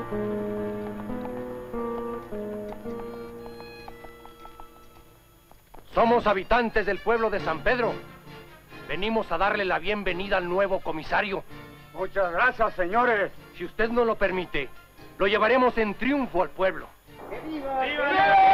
Somos habitantes del pueblo de San Pedro. Venimos a darle la bienvenida al nuevo comisario. Muchas gracias, señores. Si usted nos lo permite, lo llevaremos en triunfo al pueblo. ¡Viva! ¡Viva!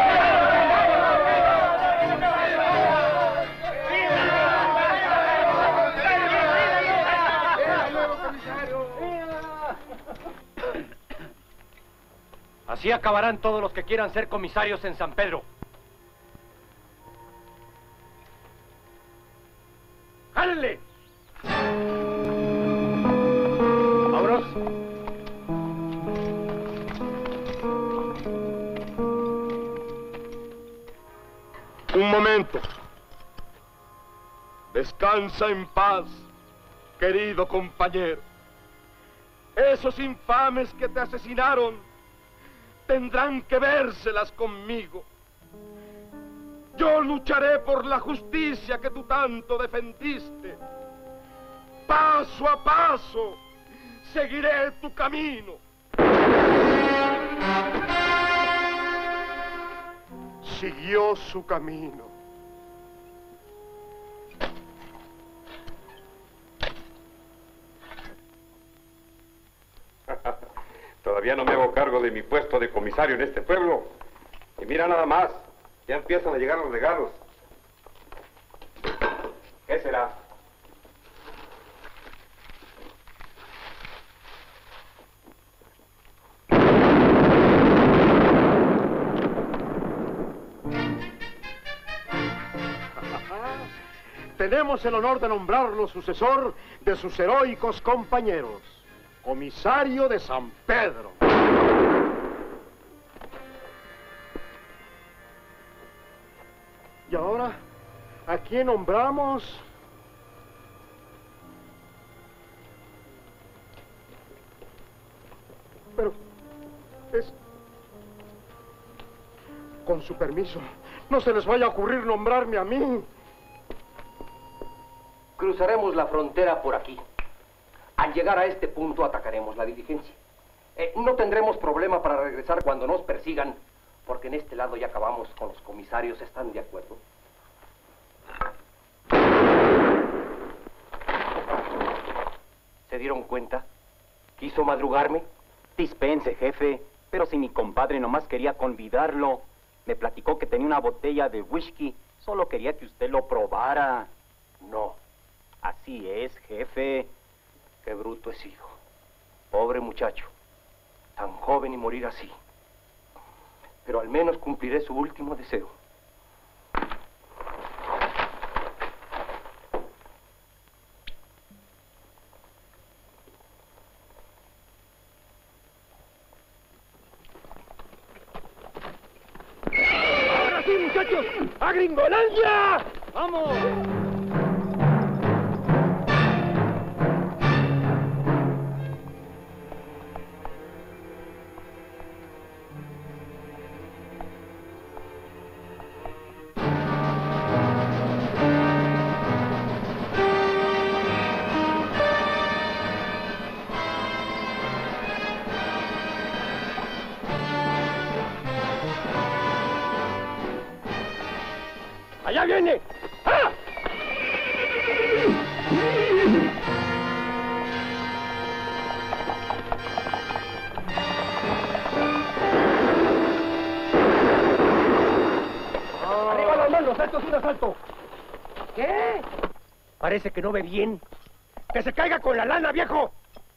Así acabarán todos los que quieran ser comisarios en San Pedro. ¡Jálenle! ¡Vámonos! Un momento. Descansa en paz, querido compañero. Esos infames que te asesinaron tendrán que vérselas conmigo. Yo lucharé por la justicia que tú tanto defendiste. Paso a paso, seguiré tu camino. Siguió su camino. Todavía no me hago cargo de mi puesto de comisario en este pueblo. Y mira nada más, ya empiezan a llegar los regalos. ¿Qué será? Tenemos el honor de nombrarlo sucesor de sus heroicos compañeros, comisario de San Pedro. ¿Y ahora a quién nombramos? Pero es... Con su permiso, no se les vaya a ocurrir nombrarme a mí. Cruzaremos la frontera por aquí. Al llegar a este punto atacaremos la diligencia. No tendremos problema para regresar cuando nos persigan, porque en este lado ya acabamos con los comisarios. ¿Están de acuerdo? ¿Se dieron cuenta? ¿Quiso madrugarme? Dispense, jefe, pero si mi compadre nomás quería convidarlo. Me platicó que tenía una botella de whisky. Solo quería que usted lo probara. No. Así es, jefe. Qué bruto es hijo. Pobre muchacho. Tan joven y morir así. Pero al menos cumpliré su último deseo. ¡Ahora sí, muchachos! ¡A Gringolandia! ¡Vamos! ¡Allá viene! ¡Ah! ¡Arriba las manos! ¡Esto es un asalto! ¿Qué? Parece que no ve bien. ¡Que se caiga con la lana, viejo!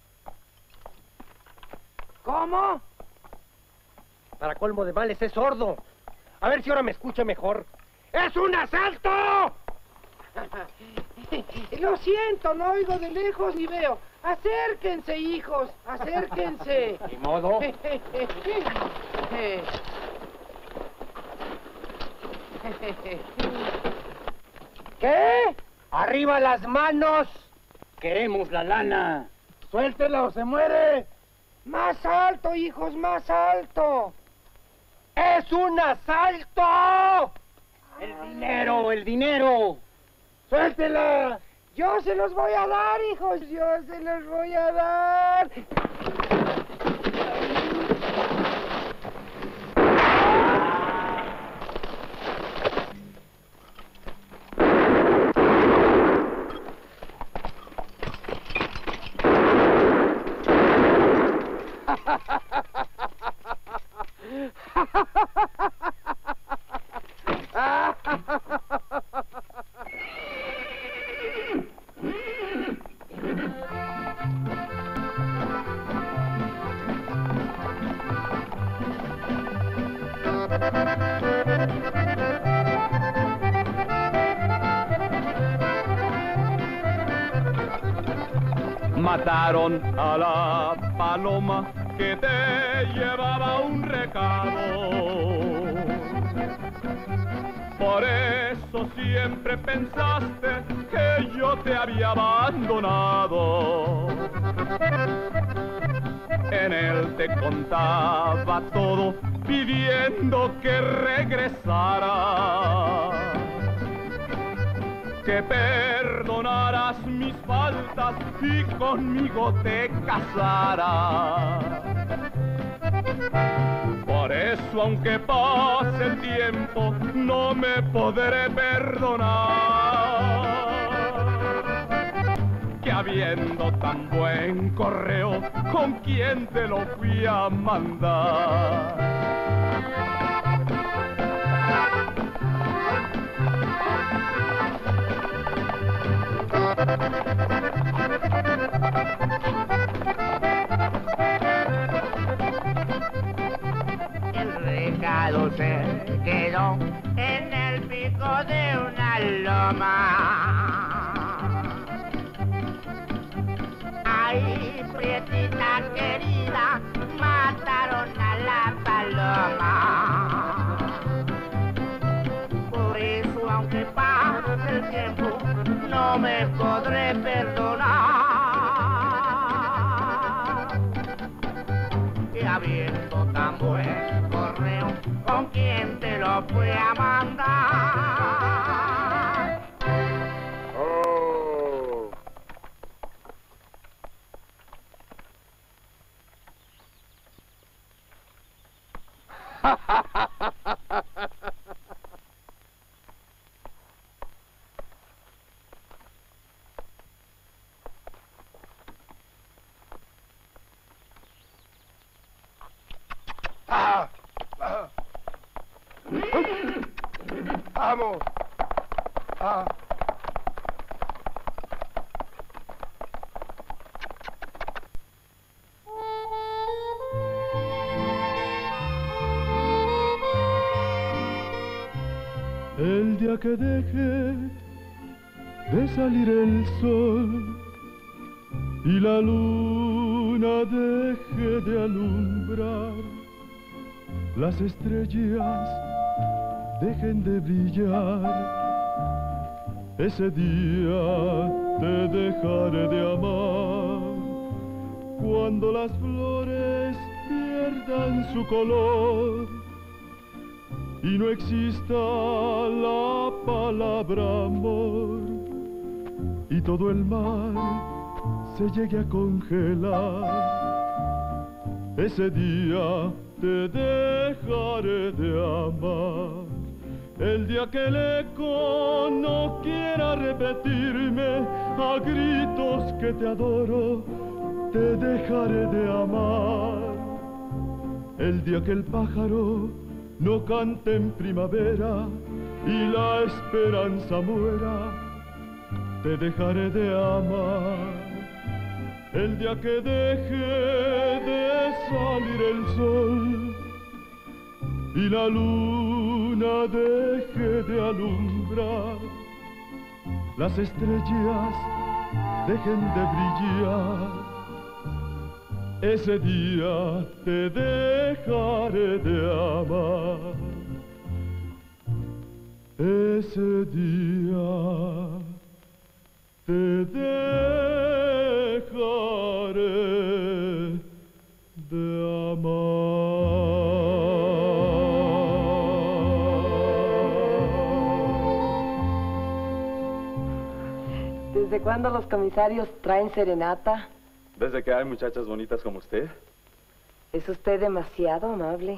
¿Cómo? Para colmo de males es sordo. A ver si ahora me escucha mejor. ¡Es un asalto! Lo siento, no oigo de lejos ni veo. Acérquense, hijos, acérquense. Ni modo. ¿Qué? ¡Arriba las manos! Queremos la lana. ¡Suéltela o se muere! Más alto, hijos, más alto. ¡Es un asalto! El dinero, el dinero. ¡Suéltela! Yo se los voy a dar, hijos, yo se los voy a dar. Mataron a la paloma que te llevaba un recado. Por eso siempre pensaste que yo te había abandonado. En él te contaba todo, pidiendo que regresara, que perdonaras mis faltas y conmigo te casaras. Por eso, aunque pase el tiempo, no me podré perdonar. Que habiendo tan buen correo, ¿con quién te lo fui a mandar? El recado se quedó en el pico de una loma. Ay, prietita querida, mataron a la paloma. Por eso, aunque pase el tiempo, no me podré perdonar. Que habiendo tan buen correo, ¿con quién te lo fue a mandar? Oh. Vamos. El día que deje de salir el sol y la luna deje de alumbrar, las estrellas dejen de brillar, ese día te dejaré de amar. Cuando las flores pierdan su color y no exista la palabra amor y todo el mar se llegue a congelar, ese día te dejaré de amar. El día que el eco no quiera repetirme a gritos que te adoro, te dejaré de amar. El día que el pájaro no cante en primavera y la esperanza muera, te dejaré de amar. El día que deje de salir el sol y la luna deje de alumbrar, las estrellas dejen de brillar, ese día te dejaré de amar. Ese día te dejaré de amar. ¿Desde cuándo los comisarios traen serenata? Desde que hay muchachas bonitas como usted. Es usted demasiado amable.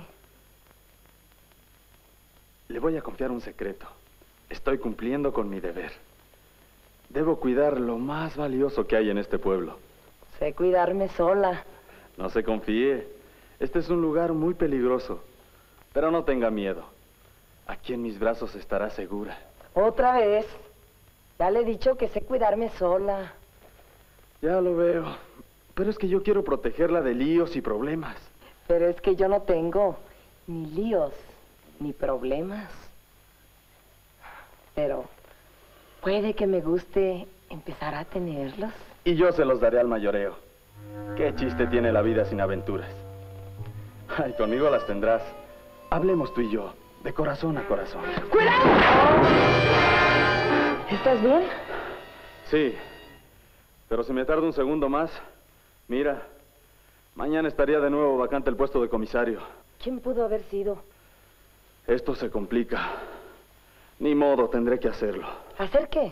Le voy a confiar un secreto. Estoy cumpliendo con mi deber. Debo cuidar lo más valioso que hay en este pueblo. Sé cuidarme sola. No se confíe. Este es un lugar muy peligroso, pero no tenga miedo. Aquí en mis brazos estará segura. Otra vez. Ya le he dicho que sé cuidarme sola. Ya lo veo, pero es que yo quiero protegerla de líos y problemas. Pero es que yo no tengo ni líos ni problemas. Pero puede que me guste empezar a tenerlos. Y yo se los daré al mayoreo. ¿Qué chiste tiene la vida sin aventuras? Ay, conmigo las tendrás. Hablemos tú y yo, de corazón a corazón. ¡Cuidado! ¿Estás bien? Sí, pero si me tardo un segundo más, mira, mañana estaría de nuevo vacante el puesto de comisario. ¿Quién pudo haber sido? Esto se complica. Ni modo, tendré que hacerlo. ¿Hacer qué?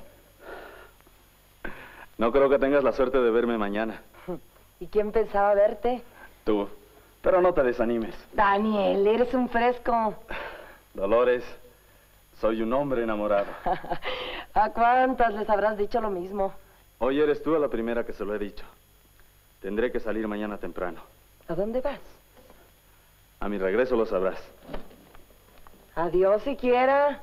No creo que tengas la suerte de verme mañana. ¿Y quién pensaba verte? Tú. Pero no te desanimes. Daniel, eres un fresco. Dolores, soy un hombre enamorado. ¿A cuántas les habrás dicho lo mismo? Hoy eres tú la primera que se lo he dicho. Tendré que salir mañana temprano. ¿A dónde vas? A mi regreso lo sabrás. Adiós siquiera.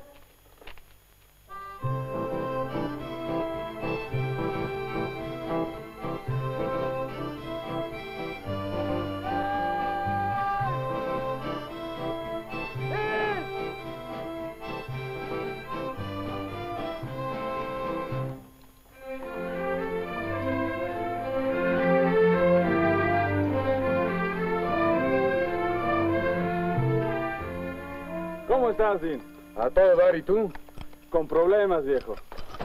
¿Cómo estás, Dean? A todo dar, ¿y tú? Con problemas, viejo.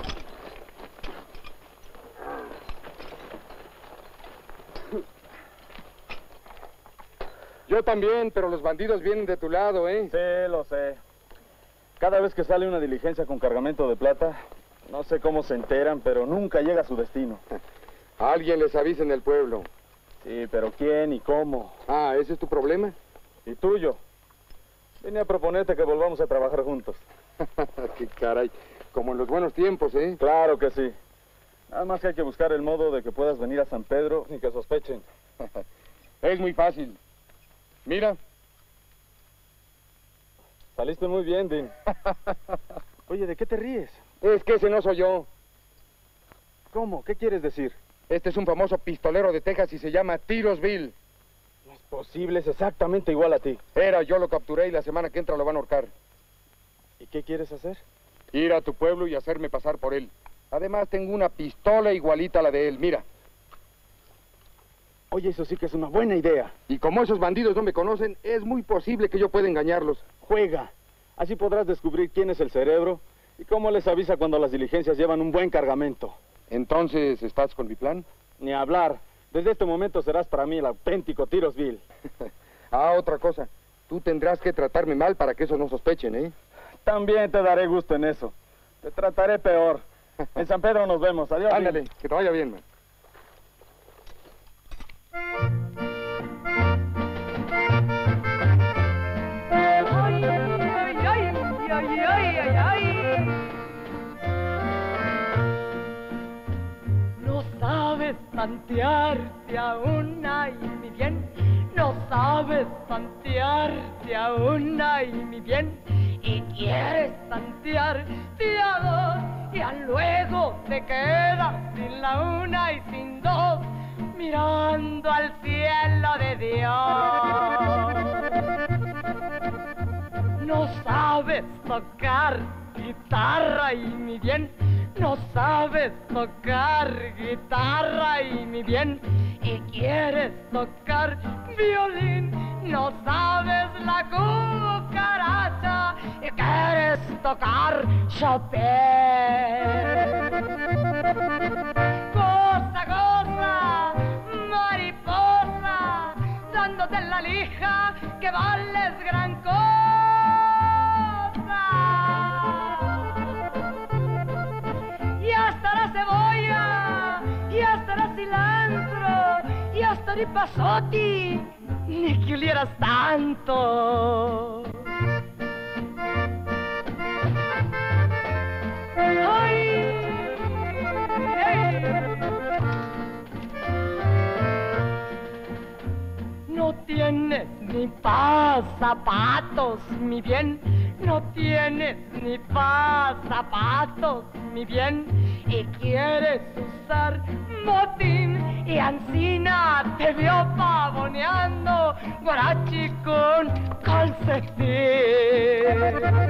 Yo también, pero los bandidos vienen de tu lado, ¿eh? Sí, lo sé. Cada vez que sale una diligencia con cargamento de plata, no sé cómo se enteran, pero nunca llega a su destino. Alguien les avisa en el pueblo. Sí, pero ¿quién y cómo? Ah, ¿ese es tu problema? ¿Y tuyo? Vine a proponerte que volvamos a trabajar juntos. Qué caray, como en los buenos tiempos, ¿eh? Claro que sí. Nada más que hay que buscar el modo de que puedas venir a San Pedro sin que sospechen. Es muy fácil. Mira. Saliste muy bien, Dean. Oye, ¿de qué te ríes? Es que ese no soy yo. ¿Cómo? ¿Qué quieres decir? Este es un famoso pistolero de Texas y se llama Tirosville. No es posible, es exactamente igual a ti. Yo lo capturé y la semana que entra lo van a ahorcar. ¿Y qué quieres hacer? Ir a tu pueblo y hacerme pasar por él. Además, tengo una pistola igualita a la de él, mira. Oye, eso sí que es una buena idea. Y como esos bandidos no me conocen, es muy posible que yo pueda engañarlos. Juega. Así podrás descubrir quién es el cerebro y cómo les avisa cuando las diligencias llevan un buen cargamento. Entonces, ¿estás con mi plan? Ni hablar. Desde este momento serás para mí el auténtico Tirosville. Otra cosa. Tú tendrás que tratarme mal para que esos no sospechen, ¿eh? También te daré gusto en eso. Te trataré peor. En San Pedro nos vemos. Adiós. Ándale, que te vaya bien, man. No sabes tantearte aún, ay, mi bien. No sabes tantearte aún, ay, mi bien. Y quieres tantearte a dos, y luego te quedas sin la una y sin dos, mirando al cielo de Dios. No sabes tocar guitarra y mi bien, no sabes tocar guitarra y mi bien, y quieres tocar violín, no sabes la cucaracha y quieres tocar Chopin. Goza, goza, mariposa, dándote la lija que vales gran cosa. Y hasta la cebolla, y hasta la cilantro, y hasta el pasote, ni que olieras tanto. Ay, ay. No tienes ni pa' zapatos, mi bien. No tienes ni pa' zapatos, mi bien. Y quieres usar motín y ancina te vio pavoneando guarachi con calcetín.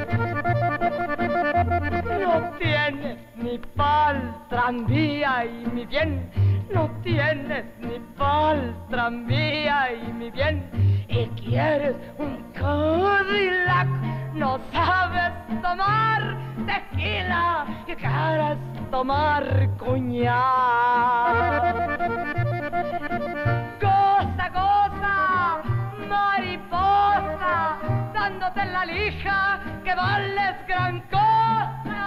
No tienes ni pa'l tranvía y mi bien. No tienes ni pa'l tranvía y mi bien. Y quieres un Cadillac. No sabes tomar tequila y quieres tomar coñac. Goza, goza, mariposa, dándote en la lija que vales gran cosa.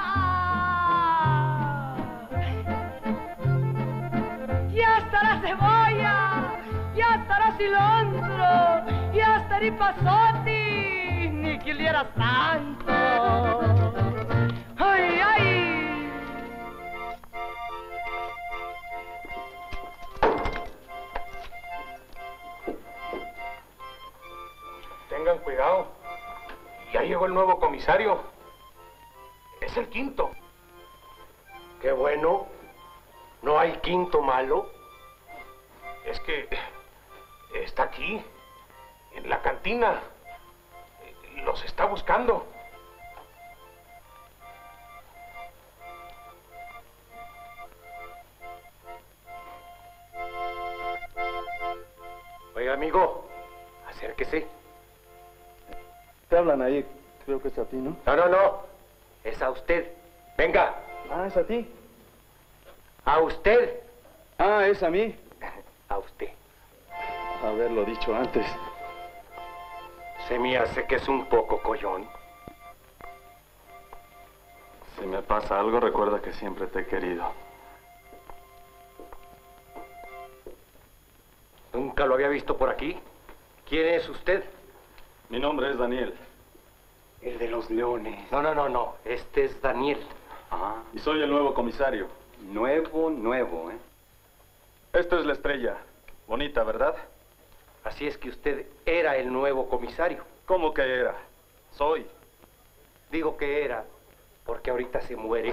Ya estará cebolla, ya estará cilantro, ya estará pasote, ni quisieras tanto. ¡Ay, ay! Tengan cuidado. Ya llegó el nuevo comisario. Es el quinto. Qué bueno. ¿No hay quinto malo? Es que está aquí, en la cantina. Los está buscando. Oiga, amigo, acérquese. Te hablan ahí, creo que es a ti, ¿no? No, no, no. Es a usted. Venga. Ah, es a ti. A usted. Ah, es a mí. A usted. Haberlo dicho antes. Se me hace que es un poco collón. Si me pasa algo, recuerda que siempre te he querido. Nunca lo había visto por aquí. ¿Quién es usted? Mi nombre es Daniel. El de los leones. No, no, no, no. Este es Daniel. Ah. Y soy el nuevo comisario. Nuevo, ¿eh? Esto es la estrella. Bonita, ¿verdad? Así es que usted era el nuevo comisario. ¿Cómo que era? Soy. Digo que era, porque ahorita se muere.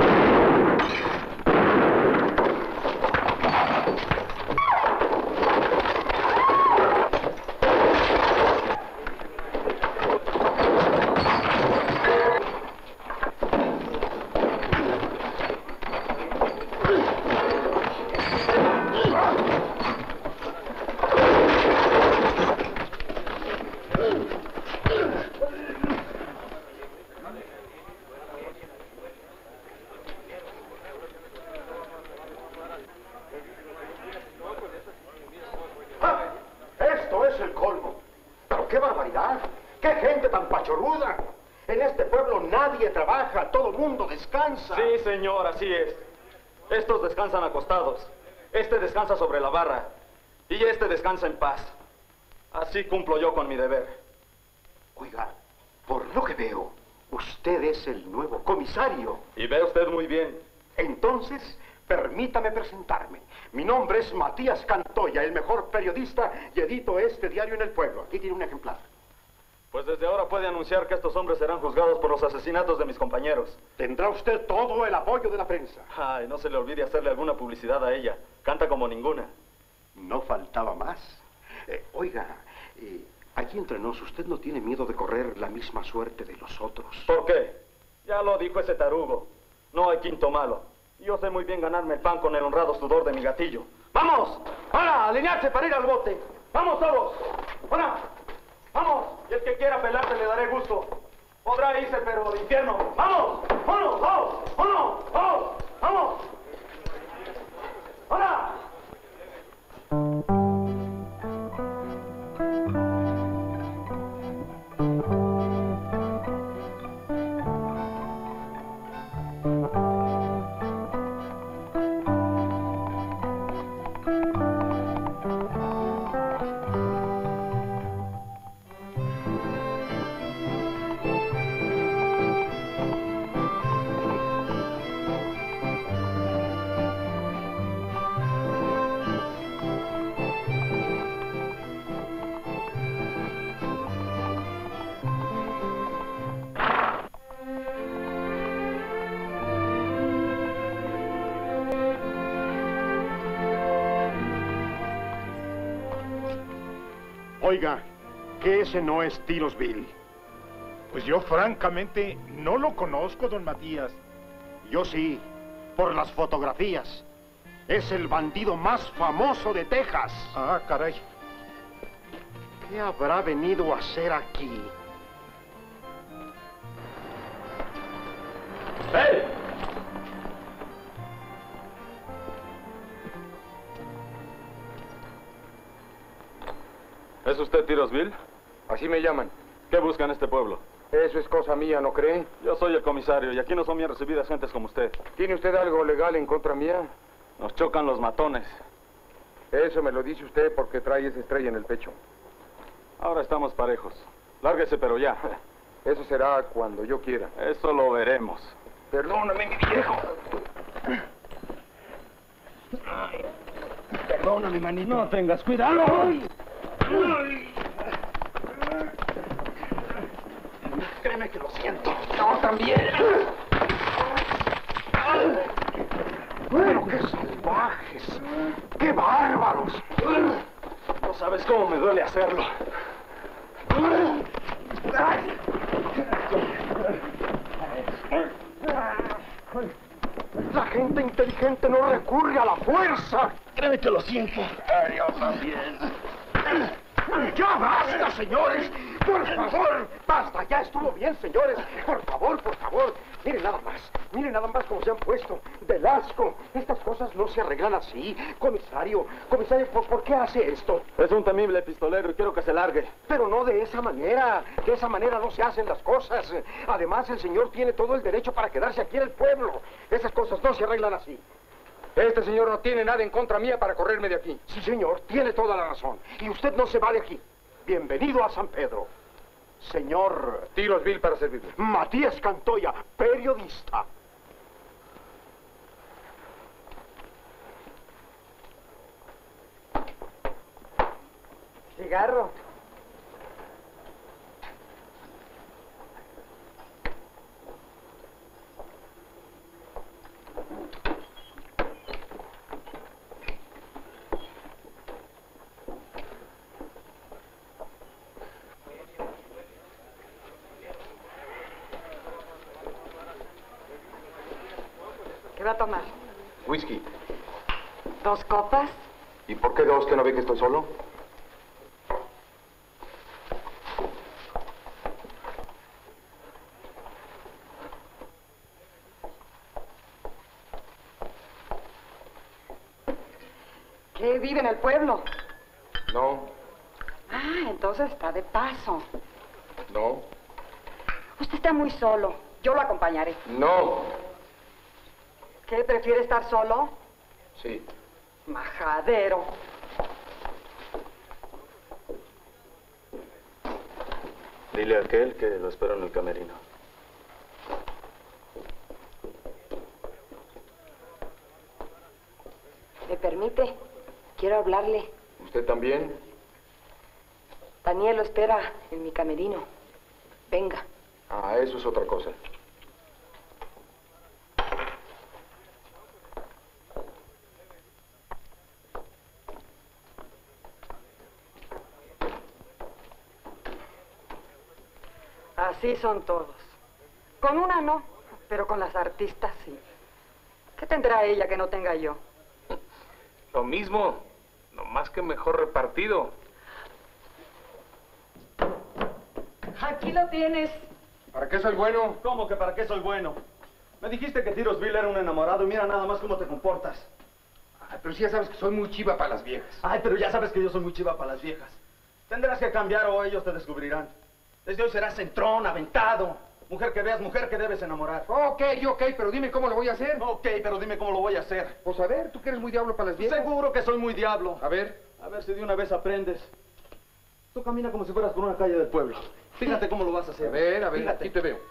Esto es el colmo. Pero qué barbaridad. Qué gente tan pachoruda. En este pueblo nadie trabaja, todo el mundo descansa. Sí, señor, así es. Estos descansan acostados. Este descansa sobre la barra. Y este descansa en paz. Así cumplo yo con mi deber. Oiga, por lo que veo, usted es el nuevo comisario. Y ve usted muy bien. Entonces, permítame presentarme. Mi nombre es Matías Cantoya, el mejor periodista, y edito este diario en el pueblo. Aquí tiene un ejemplar. Pues desde ahora puede anunciar que estos hombres serán juzgados por los asesinatos de mis compañeros. Tendrá usted todo el apoyo de la prensa. Ay, no se le olvide hacerle alguna publicidad a ella. Canta como ninguna. No faltaba más. Oiga, aquí entre nos, ¿usted no tiene miedo de correr la misma suerte de los otros? ¿Por qué? Ya lo dijo ese tarugo. No hay quinto malo. Yo sé muy bien ganarme el pan con el honrado sudor de mi gatillo. ¡Vamos! ¡Ahora! ¡Alinearse para ir al bote! ¡Vamos todos! ¡Ahora! ¡Vamos! Y el que quiera pelarse le daré gusto. Podrá irse, pero de infierno. ¡Vamos! ¡Vamos! ¡Vamos! ¡Vamos! ¡Vamos! ¡Vamos! ¡Ahora! Oiga, que ese no es Tirosville. Pues yo francamente no lo conozco, don Matías. Yo sí, por las fotografías. Es el bandido más famoso de Texas. Ah, caray. ¿Qué habrá venido a hacer aquí? ¡Hey! ¿Es usted Tirosville? Así me llaman. ¿Qué busca en este pueblo? Eso es cosa mía, ¿no cree? Yo soy el comisario y aquí no son bien recibidas gentes como usted. ¿Tiene usted algo legal en contra mía? Nos chocan los matones. Eso me lo dice usted porque trae esa estrella en el pecho. Ahora estamos parejos. Lárguese, pero ya. Eso será cuando yo quiera. Eso lo veremos. Perdóname, mi viejo. Perdóname, manito. No tengas cuidado. Créeme que lo siento. Yo también. Bueno, qué salvajes. ¡Qué bárbaros! No sabes cómo me duele hacerlo. La gente inteligente no recurre a la fuerza. Créeme que lo siento. Yo también. ¡Ya basta, señores! ¡Por favor! ¡Basta! ¡Ya estuvo bien, señores! ¡Por favor, por favor! Miren nada más cómo se han puesto. ¡Del asco! Estas cosas no se arreglan así. Comisario, ¿por qué hace esto? Es un temible pistolero y quiero que se largue. Pero no de esa manera. De esa manera no se hacen las cosas. Además, el señor tiene todo el derecho para quedarse aquí en el pueblo. Esas cosas no se arreglan así. Este señor no tiene nada en contra mía para correrme de aquí. Sí, señor, tiene toda la razón. Y usted no se va de aquí. Bienvenido a San Pedro. Señor Tirosville para servirle. Matías Cantoya, periodista. Cigarro. ¿Qué va a tomar? Whisky. 2 copas. ¿Y por qué dos? ¿Que no ve que estoy solo? ¿Qué vive en el pueblo? No, Ah, entonces está de paso. no, Usted está muy solo. Yo lo acompañaré. no. ¿Qué? ¿Prefiere estar solo? Sí. Majadero. Dile a aquel que lo espero en el camerino. ¿Me permite? Quiero hablarle. ¿Usted también? Daniel lo espera en mi camerino. Venga. Ah, eso es otra cosa. Así son todos. Con una no, pero con las artistas sí. ¿Qué tendrá ella que no tenga yo? Lo mismo, nomás que mejor repartido. Aquí lo tienes. ¿Para qué soy bueno? ¿Cómo que para qué soy bueno? Me dijiste que Tirosville era un enamorado y mira nada más cómo te comportas. Ay, pero sí ya sabes que soy muy chiva para las viejas. Ay, pero ya sabes que yo soy muy chiva para las viejas. Tendrás que cambiar o ellos te descubrirán. Desde hoy serás centrón, aventado. Mujer que veas, mujer que debes enamorar. Ok, pero dime cómo lo voy a hacer. Ok, pero dime cómo lo voy a hacer. Pues a ver, tú que eres muy diablo para las viejas. Seguro que soy muy diablo. A ver si de una vez aprendes. Tú camina como si fueras por una calle del pueblo. Fíjate cómo lo vas a hacer. A ver, Fíjate. aquí te veo.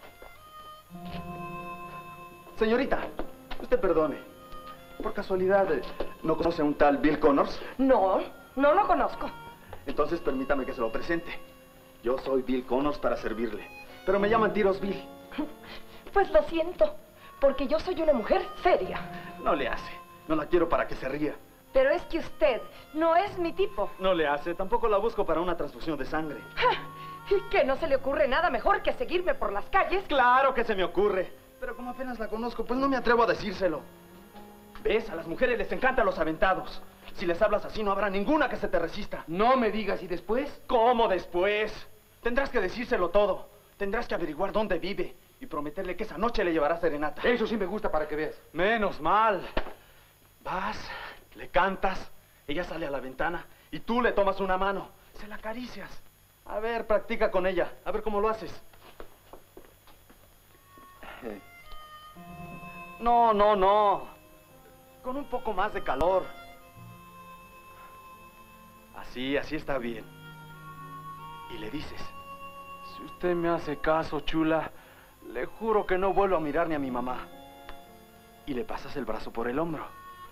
Señorita, usted perdone. Por casualidad, ¿no conoce a un tal Bill Connors? No, no lo conozco. Entonces permítame que se lo presente. Yo soy Bill Connors para servirle. Pero me llaman Tirosville. Pues lo siento, porque yo soy una mujer seria. No le hace. No la quiero para que se ría. Pero es que usted no es mi tipo. No le hace, tampoco la busco para una transfusión de sangre. ¿Y que no se le ocurre nada mejor que seguirme por las calles? Claro que se me ocurre. Pero como apenas la conozco, pues no me atrevo a decírselo. ¿Ves? A las mujeres les encantan los aventados. Si les hablas así, no habrá ninguna que se te resista. No me digas, ¿y después? ¿Cómo después? Tendrás que decírselo todo. Tendrás que averiguar dónde vive y prometerle que esa noche le llevarás serenata. Eso sí me gusta para que veas. Menos mal. Vas, le cantas, ella sale a la ventana y tú le tomas una mano. Se la acaricias. A ver, practica con ella. A ver cómo lo haces. No, no, no. Con un poco más de calor. Así está bien. Y le dices, si usted me hace caso, chula, le juro que no vuelvo a mirar ni a mi mamá. Y le pasas el brazo por el hombro.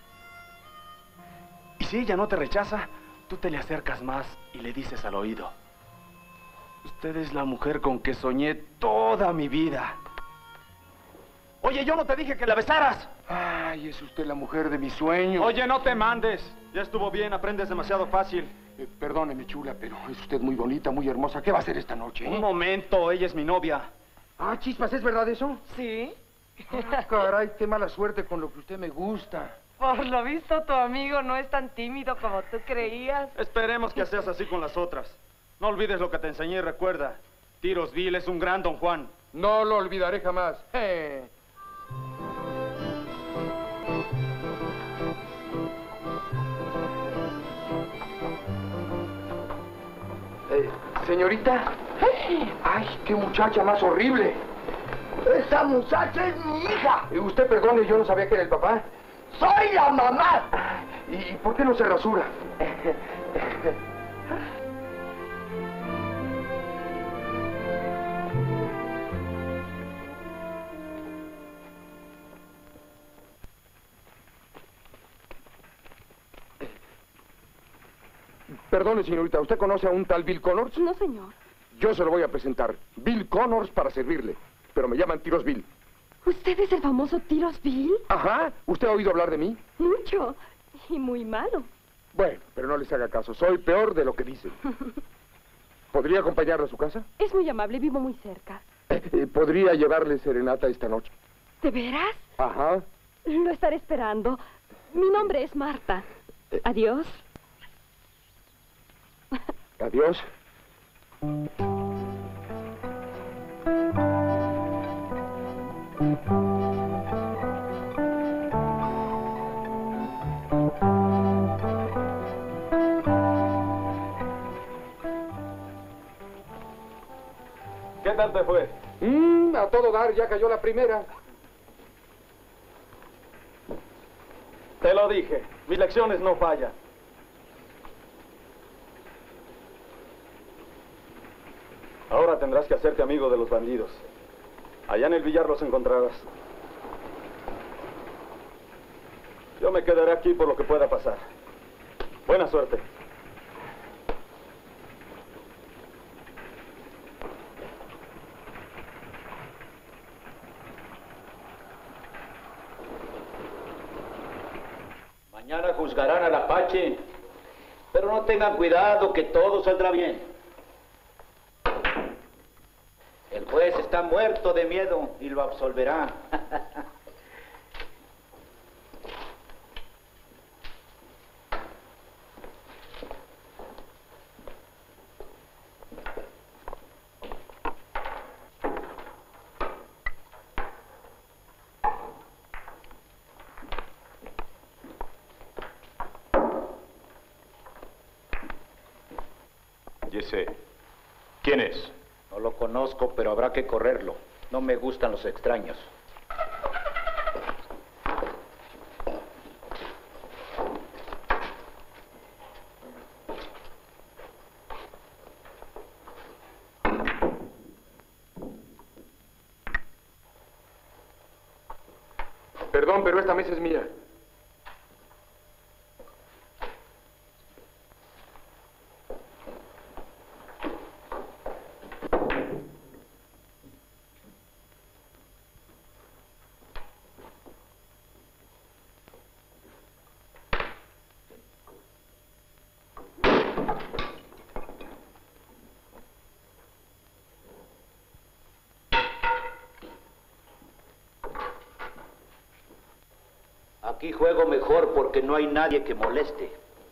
Y si ella no te rechaza, tú te le acercas más y le dices al oído, usted es la mujer con que soñé toda mi vida. Oye, yo no te dije que la besaras. Ay, es usted la mujer de mi sueño. Oye, no te mandes. Ya estuvo bien, aprendes demasiado fácil. Perdóneme, chula, pero es usted muy bonita, muy hermosa. ¿Qué va a hacer esta noche? Un momento, ella es mi novia. Ah, chispas, ¿es verdad eso? Sí. Ah, caray, qué mala suerte con lo que usted me gusta. Por lo visto, tu amigo no es tan tímido como tú creías. Esperemos que seas así con las otras. No olvides lo que te enseñé y recuerda. Tirosville es un gran Don Juan. No lo olvidaré jamás. Señorita. Ay, qué muchacha más horrible. ¡Esa muchacha es mi hija! Usted perdone, yo no sabía que era el papá. ¡Soy la mamá! ¿Y por qué no se rasura? Perdone, señorita, ¿usted conoce a un tal Bill Connors? No, señor. Yo se lo voy a presentar. Bill Connors para servirle. Pero me llaman Tiros Bill. ¿Usted es el famoso Tiros Bill? Ajá. ¿Usted ha oído hablar de mí? Mucho. Y muy malo. Bueno, pero no les haga caso. Soy peor de lo que dicen. ¿Podría acompañarla a su casa? Es muy amable, vivo muy cerca. ¿Podría llevarle serenata esta noche? ¿De veras? Ajá. Lo estaré esperando. Mi nombre es Marta. Adiós. Adiós. ¿Qué tal te fue? A todo dar, ya cayó la primera. Te lo dije, mis lecciones no fallan. Ahora tendrás que hacerte amigo de los bandidos. Allá en el billar los encontrarás. Yo me quedaré aquí por lo que pueda pasar. Buena suerte. Mañana juzgarán al Apache, pero no tengan cuidado que todo saldrá bien. El juez está muerto de miedo y lo absolverá. Jesse, ¿quién es? No lo conozco, pero habrá que correrlo. No me gustan los extraños. Perdón, pero esta mesa es mía. Aquí juego mejor porque no hay nadie que moleste.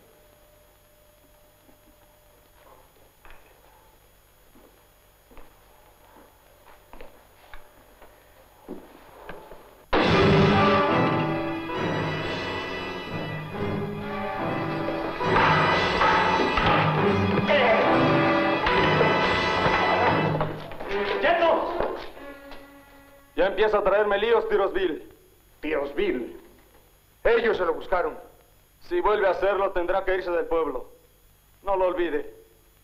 Ya empieza a traerme líos, Tirosville. Tirosville. Ellos se lo buscaron. Si vuelve a hacerlo, tendrá que irse del pueblo. No lo olvide.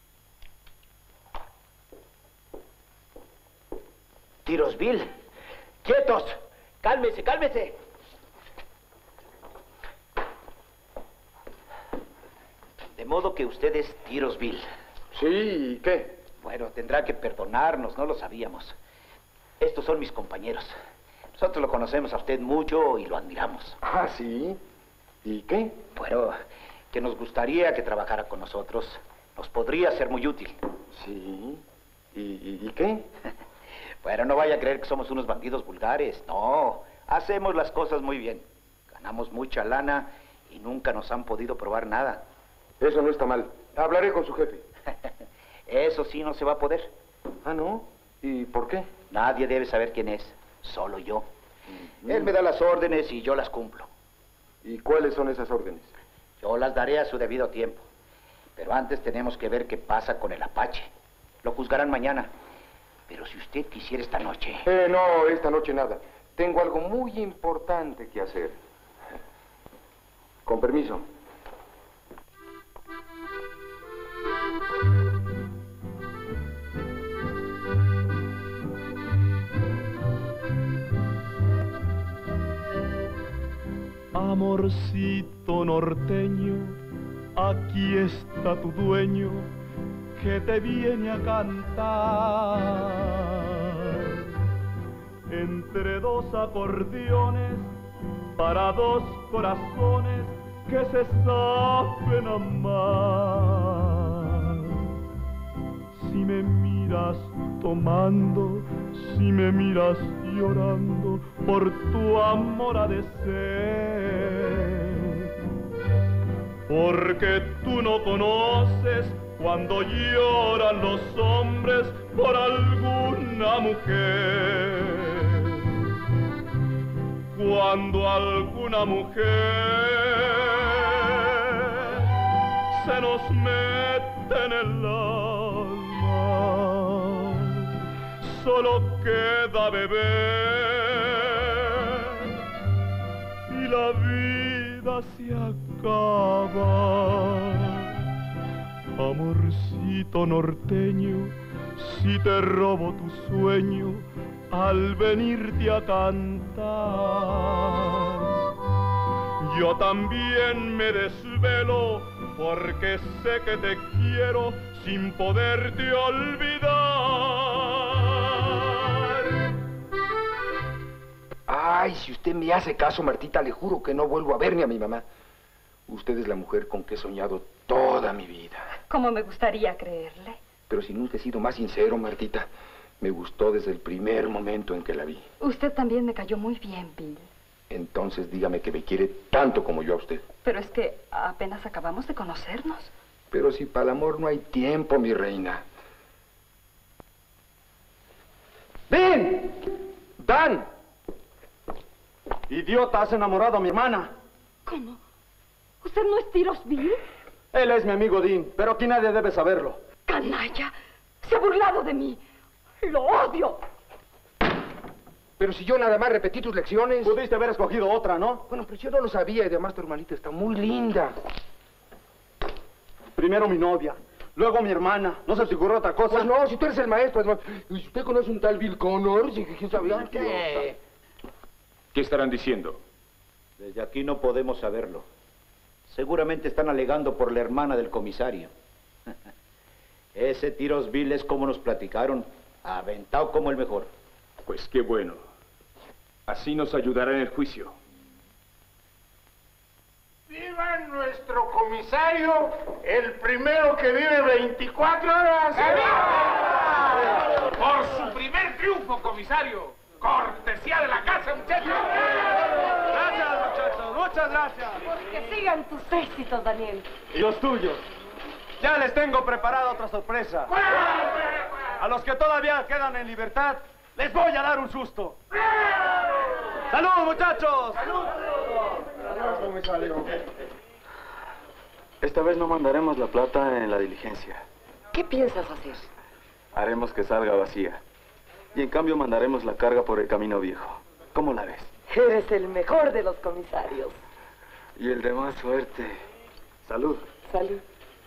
Tirosville. ¡Quietos! ¡Cálmese, cálmese! De modo que usted es Tirosville. Sí, ¿y qué? Bueno, tendrá que perdonarnos, no lo sabíamos. Estos son mis compañeros. Nosotros lo conocemos a usted mucho y lo admiramos. Ah, ¿sí? ¿Y qué? Bueno, que nos gustaría que trabajara con nosotros. Nos podría ser muy útil. Sí. ¿Y qué? Bueno, no vaya a creer que somos unos bandidos vulgares. No, hacemos las cosas muy bien. Ganamos mucha lana y nunca nos han podido probar nada. Eso no está mal. Hablaré con su jefe. Eso sí no se va a poder. Ah, ¿no? ¿Y por qué? Nadie debe saber quién es, solo yo. Él me da las órdenes y yo las cumplo. ¿Y cuáles son esas órdenes? Yo las daré a su debido tiempo. Pero antes tenemos que ver qué pasa con el Apache. Lo juzgarán mañana. Pero si usted quisiera esta noche... No, esta noche nada. Tengo algo muy importante que hacer. Con permiso. Amorcito norteño, aquí está tu dueño que te viene a cantar. Entre dos acordeones, para dos corazones que se saben amar. Si me miras tomando, si me miras llorando, por tu amor ha de ser. Porque tú no conoces cuando lloran los hombres por alguna mujer. Cuando alguna mujer se nos mete en el alma, solo queda beber y la vida se acaba. Amorcito norteño, si te robo tu sueño al venirte a cantar, yo también me desvelo porque sé que te quiero sin poderte olvidar. Ay, si usted me hace caso, Martita, le juro que no vuelvo a ver ni a mi mamá. Usted es la mujer con que he soñado toda mi vida. Como me gustaría creerle. Pero si nunca he sido más sincero, Martita, me gustó desde el primer momento en que la vi. Usted también me cayó muy bien, Bill. Entonces dígame que me quiere tanto como yo a usted. Pero es que apenas acabamos de conocernos. Pero si para el amor no hay tiempo, mi reina. ¡Ven! ¡Dan! ¡Idiota, has enamorado a mi hermana! ¿Cómo? ¿Usted no es Tirosville? Él es mi amigo Dean, pero aquí nadie debe saberlo. ¡Canalla! ¡Se ha burlado de mí! ¡Lo odio! Pero si yo nada más repetí tus lecciones... Pudiste haber escogido otra, ¿no? Bueno, pero yo no lo sabía y además tu hermanita está muy linda. Primero mi novia, luego mi hermana. ¿No se te ocurrió otra cosa? Pues no, si tú eres el maestro, además... Si usted conoce un tal Bill Connors, ¿quién sabía? ¿Qué estarán diciendo? Desde aquí no podemos saberlo. Seguramente están alegando por la hermana del comisario. Ese Tirosville es como nos platicaron, aventado como el mejor. Pues qué bueno. Así nos ayudará en el juicio. ¡Viva nuestro comisario, el primero que vive 24 horas! ¡Por su primer triunfo, comisario! ¡Cortesía de la casa, muchachos! ¡Gracias, muchachos! Muchas gracias. Que sigan tus éxitos, Daniel. Y los tuyos. Ya les tengo preparada otra sorpresa. A los que todavía quedan en libertad, les voy a dar un susto. ¡Salud, muchachos! Adiós, comisario. Esta vez no mandaremos la plata en la diligencia. ¿Qué piensas hacer? Haremos que salga vacía. Y en cambio mandaremos la carga por el camino viejo. ¿Cómo la ves? Eres el mejor de los comisarios. Y el de más suerte. Salud. Salud.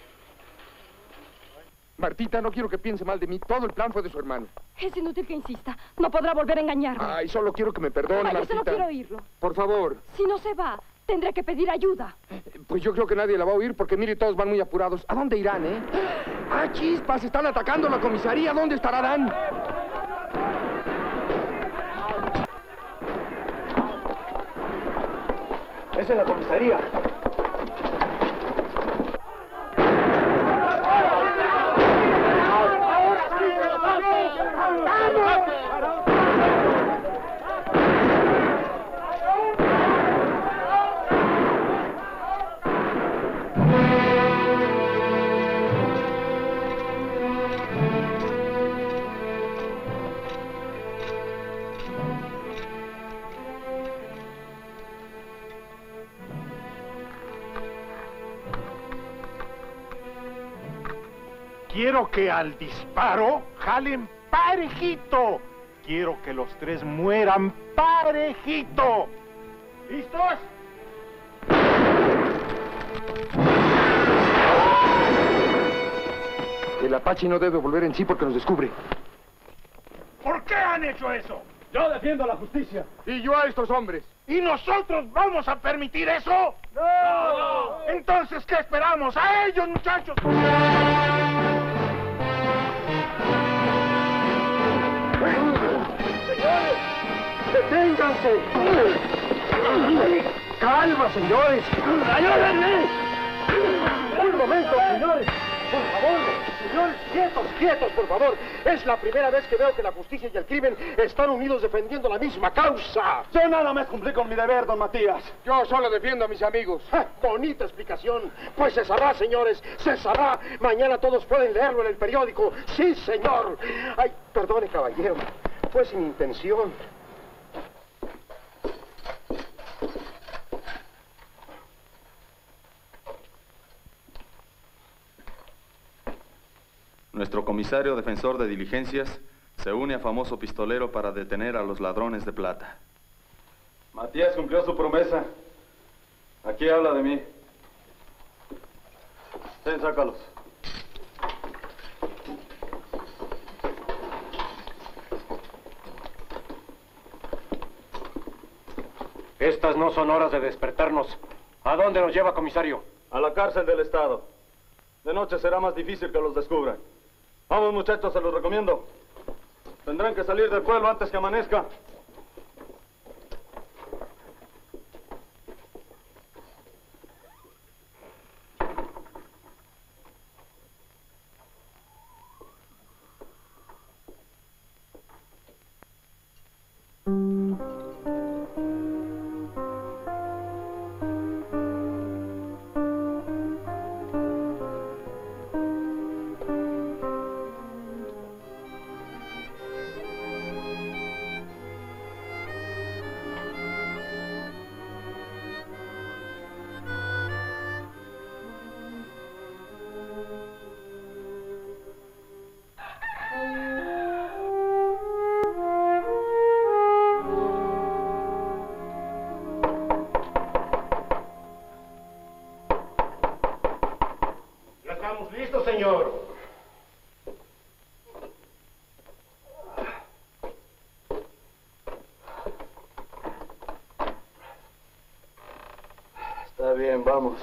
Martita, no quiero que piense mal de mí. Todo el plan fue de su hermano. Es inútil que insista. No podrá volver a engañarme. Ay, solo quiero que me perdone, Vaya, Martita. solo quiero oírlo. Por favor. Si no se va, tendré que pedir ayuda. Pues yo creo que nadie la va a oír porque, mire, todos van muy apurados. ¿A dónde irán, eh? ¡Ah, chispas! Están atacando la comisaría. ¿Dónde estará Dan? Esa es la comisaría. Quiero que al disparo jalen parejito. Quiero que los tres mueran parejito. ¿Listos? El Apache no debe volver en sí porque nos descubre. ¿Por qué han hecho eso? Yo defiendo la justicia. Y yo a estos hombres. ¿Y nosotros vamos a permitir eso? ¡No! Entonces, ¿qué esperamos? ¡A ellos, muchachos! ¡Señores! ¡Deténganse! ¡Calma, señores! ¡Ayúdenme! ¡Un momento, señores! Por favor, señores, quietos, por favor. Es la primera vez que veo que la justicia y el crimen están unidos defendiendo la misma causa. Yo nada más cumplí con mi deber, don Matías. Yo solo defiendo a mis amigos. Bonita explicación. Pues se sabrá, señores, se sabrá. Mañana todos pueden leerlo en el periódico. Sí, señor. Ay, perdone, caballero. Fue sin intención. Nuestro comisario defensor de diligencias se une a famoso pistolero para detener a los ladrones de plata. Matías cumplió su promesa. Aquí habla de mí. Sí, sácalos. Estas no son horas de despertarnos. ¿A dónde nos lleva, comisario? A la cárcel del Estado. De noche será más difícil que los descubran. Vamos, muchachos, se los recomiendo. Tendrán que salir del pueblo antes que amanezca. Estamos listos, señor. Está bien, vamos.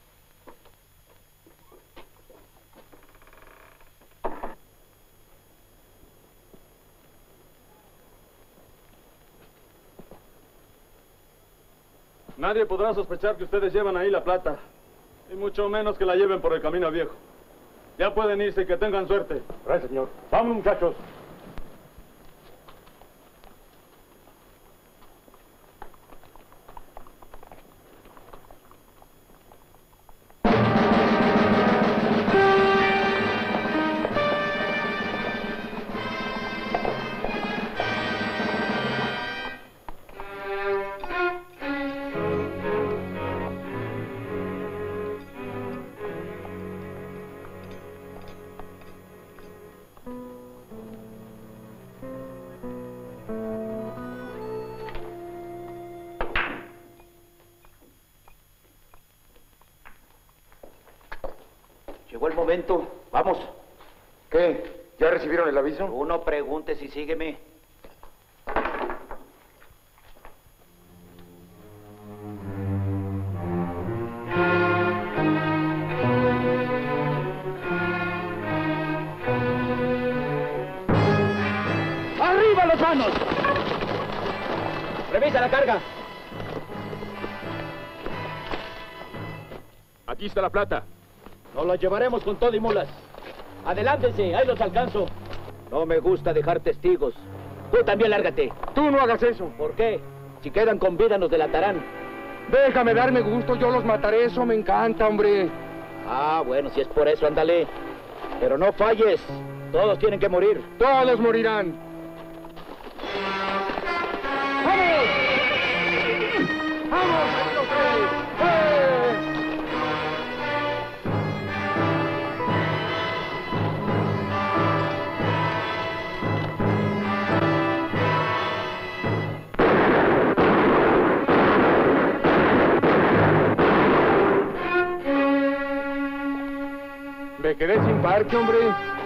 Nadie podrá sospechar que ustedes llevan ahí la plata. Y mucho menos que la lleven por el camino viejo. Ya pueden irse y que tengan suerte. Gracias, señor. Vamos, muchachos. Llegó el momento. Vamos. ¿Qué? ¿Ya recibieron el aviso? Uno pregunte si sígueme. ¡Arriba los manos! ¡Revisa la carga! Aquí está la plata. Nos la llevaremos con todo y mulas. Adelántense, ahí los alcanzo. No me gusta dejar testigos. Tú también lárgate. Tú no hagas eso. ¿Por qué? Si quedan con vida nos delatarán. Déjame darme gusto, yo los mataré, eso me encanta, hombre. Ah, bueno, si es por eso, ándale. Pero no falles. Todos tienen que morir. Todos morirán. ¡Vamos! ¡Vamos! Me quedé sin parque, hombre.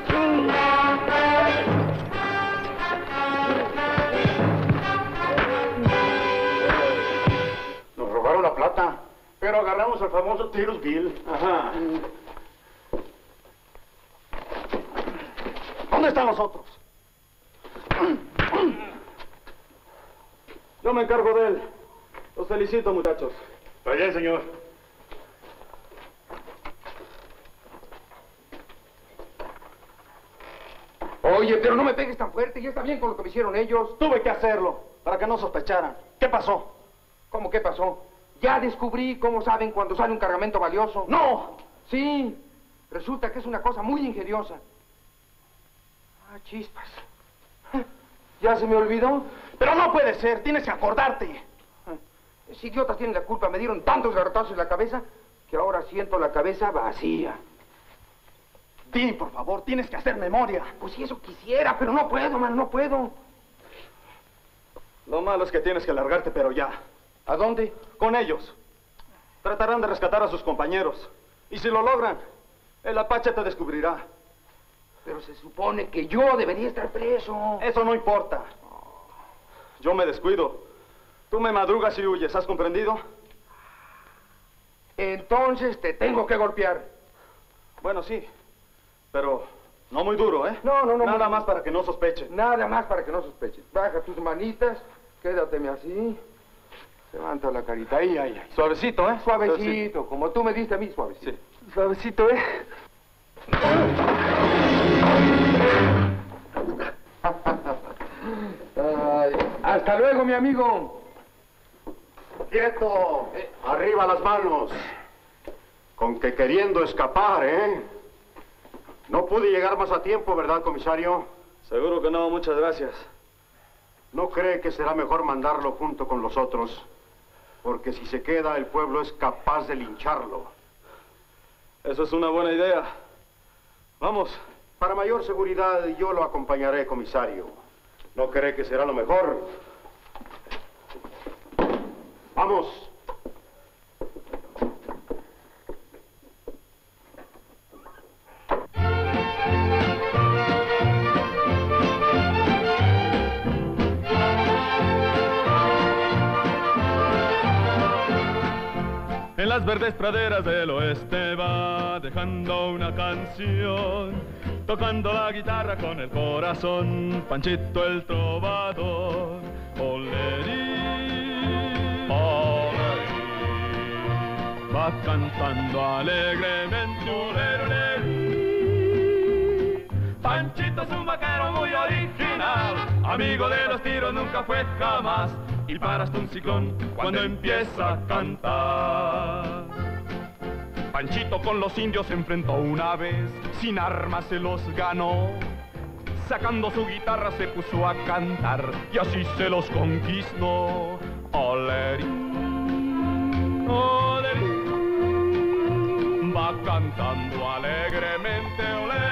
Nos robaron la plata, pero agarramos al famoso Titusville. Ajá. ¿Dónde están los otros? Yo me encargo de él. Los felicito, muchachos. Está bien, señor. Oye, pero no me pegues tan fuerte, ya está bien con lo que me hicieron ellos. Tuve que hacerlo, para que no sospecharan. ¿Qué pasó? ¿Cómo qué pasó? Ya descubrí cómo saben cuando sale un cargamento valioso. ¡No! Sí, resulta que es una cosa muy ingeniosa. Ah, chispas. ¿Ya se me olvidó? Pero no puede ser, tienes que acordarte. Esos idiotas tienen la culpa, me dieron tantos garrotazos en la cabeza que ahora siento la cabeza vacía. Tim, por favor, tienes que hacer memoria. Pues si eso quisiera, pero no puedo, man, no puedo. Lo malo es que tienes que largarte, pero ya. ¿A dónde? Con ellos. Tratarán de rescatar a sus compañeros. Y si lo logran, el Apache te descubrirá. Pero se supone que yo debería estar preso. Eso no importa. Yo me descuido. Tú me madrugas y huyes, ¿has comprendido? Entonces te tengo que golpear. Bueno, sí. Pero no muy duro, ¿eh? No. Nada más para que no sospechen. Nada más para que no sospechen. Baja tus manitas, quédateme así. Levanta la carita. Ahí. Suavecito, ¿eh? Suavecito, como tú me diste a mí, suavecito. Sí. Suavecito, ¿eh? Hasta luego, mi amigo. ¡Quieto! ¡Arriba las manos! Con que queriendo escapar, ¿eh? No pude llegar más a tiempo, ¿verdad, comisario? Seguro que no, muchas gracias. ¿No cree que será mejor mandarlo junto con los otros? Porque si se queda, el pueblo es capaz de lincharlo. Eso es una buena idea. Vamos. Para mayor seguridad, yo lo acompañaré, comisario. ¿No cree que será lo mejor? ¡Vamos! En las verdes praderas del oeste va dejando una canción, tocando la guitarra con el corazón, Panchito el trovador. Olerí, olerí, va cantando alegremente, olerí. Panchito es un vaquero muy original, amigo de los tiros nunca fue jamás, y para hasta un ciclón cuando empieza a cantar. Panchito con los indios se enfrentó una vez, sin armas se los ganó. Sacando su guitarra se puso a cantar y así se los conquistó. Olerí, olerí, va cantando alegremente,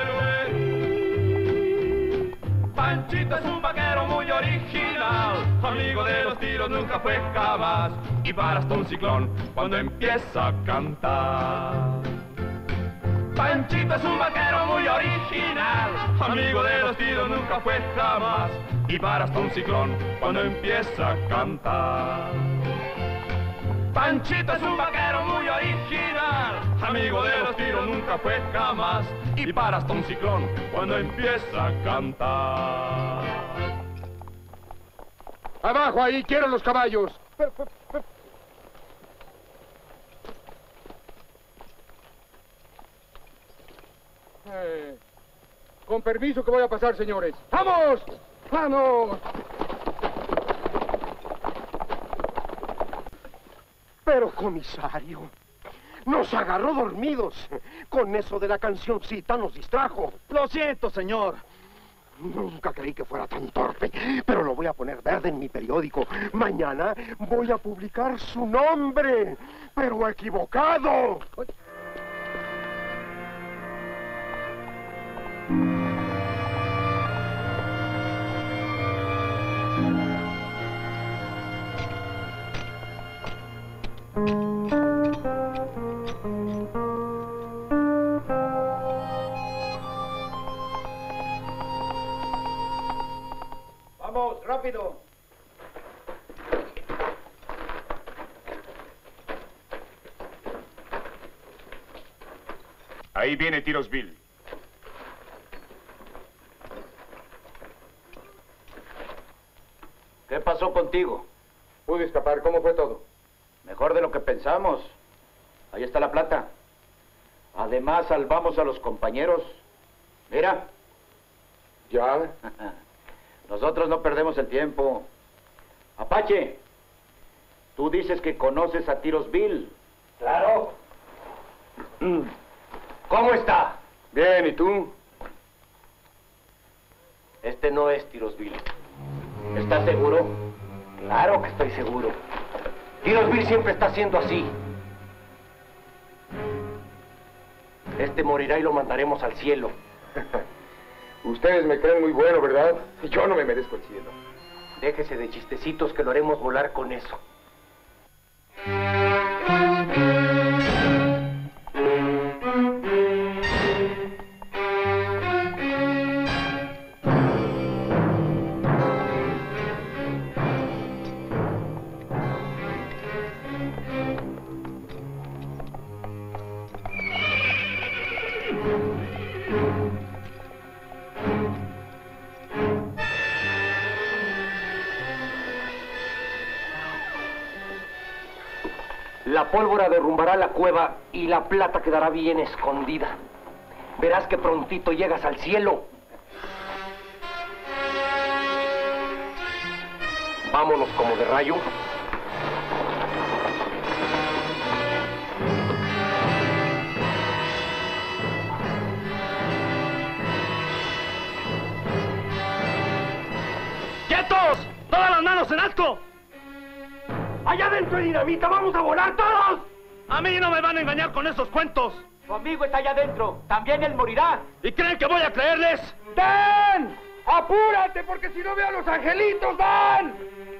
olerí. Panchito es un vaquero muy original, amigo de los tiros nunca fue jamás, y para hasta un ciclón cuando empieza a cantar. Panchito es un vaquero muy original, amigo de los tiros nunca fue jamás, y para hasta un ciclón cuando empieza a cantar. Panchito es un vaquero muy original, amigo de los tiros nunca fue jamás, y para hasta un ciclón cuando empieza a cantar. Abajo ahí, quiero los caballos. Con permiso que voy a pasar, señores. ¡Vamos! ¡Vamos! Pero, comisario, nos agarró dormidos. Con eso de la cancioncita nos distrajo. Lo siento, señor. Nunca creí que fuera tan torpe, pero lo voy a poner verde en mi periódico. Mañana voy a publicar su nombre, pero equivocado. Vamos, rápido. Ahí viene Tiros Bill. ¿Qué pasó contigo? Pude escapar. ¿Cómo fue todo? Mejor de lo que pensamos. Ahí está la plata. Además, salvamos a los compañeros. Mira. ¿Ya? Nosotros no perdemos el tiempo. Apache, tú dices que conoces a Tiros Bill. Claro. ¿Cómo está? Bien, ¿y tú? Este no es Tiros Bill. ¿Estás seguro? Claro que estoy seguro. Tiros Bill siempre está haciendo así. Este morirá y lo mandaremos al cielo. Ustedes me creen muy bueno, ¿verdad? Yo no me merezco el cielo. Déjese de chistecitos que lo haremos volar con eso. La pólvora derrumbará la cueva y la plata quedará bien escondida. Verás que prontito llegas al cielo. Vámonos como de rayo. ¡Quietos! ¡Todas las manos en alto! ¡Allá adentro hay dinamita! ¡Vamos a volar todos! A mí no me van a engañar con esos cuentos. Su amigo está allá adentro. También él morirá. ¿Y creen que voy a creerles? ¡Dan! ¡Apúrate, porque si no veo a los angelitos, Dan!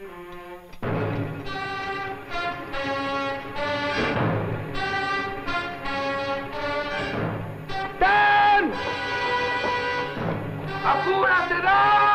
¡Dan! ¡Apúrate, Dan!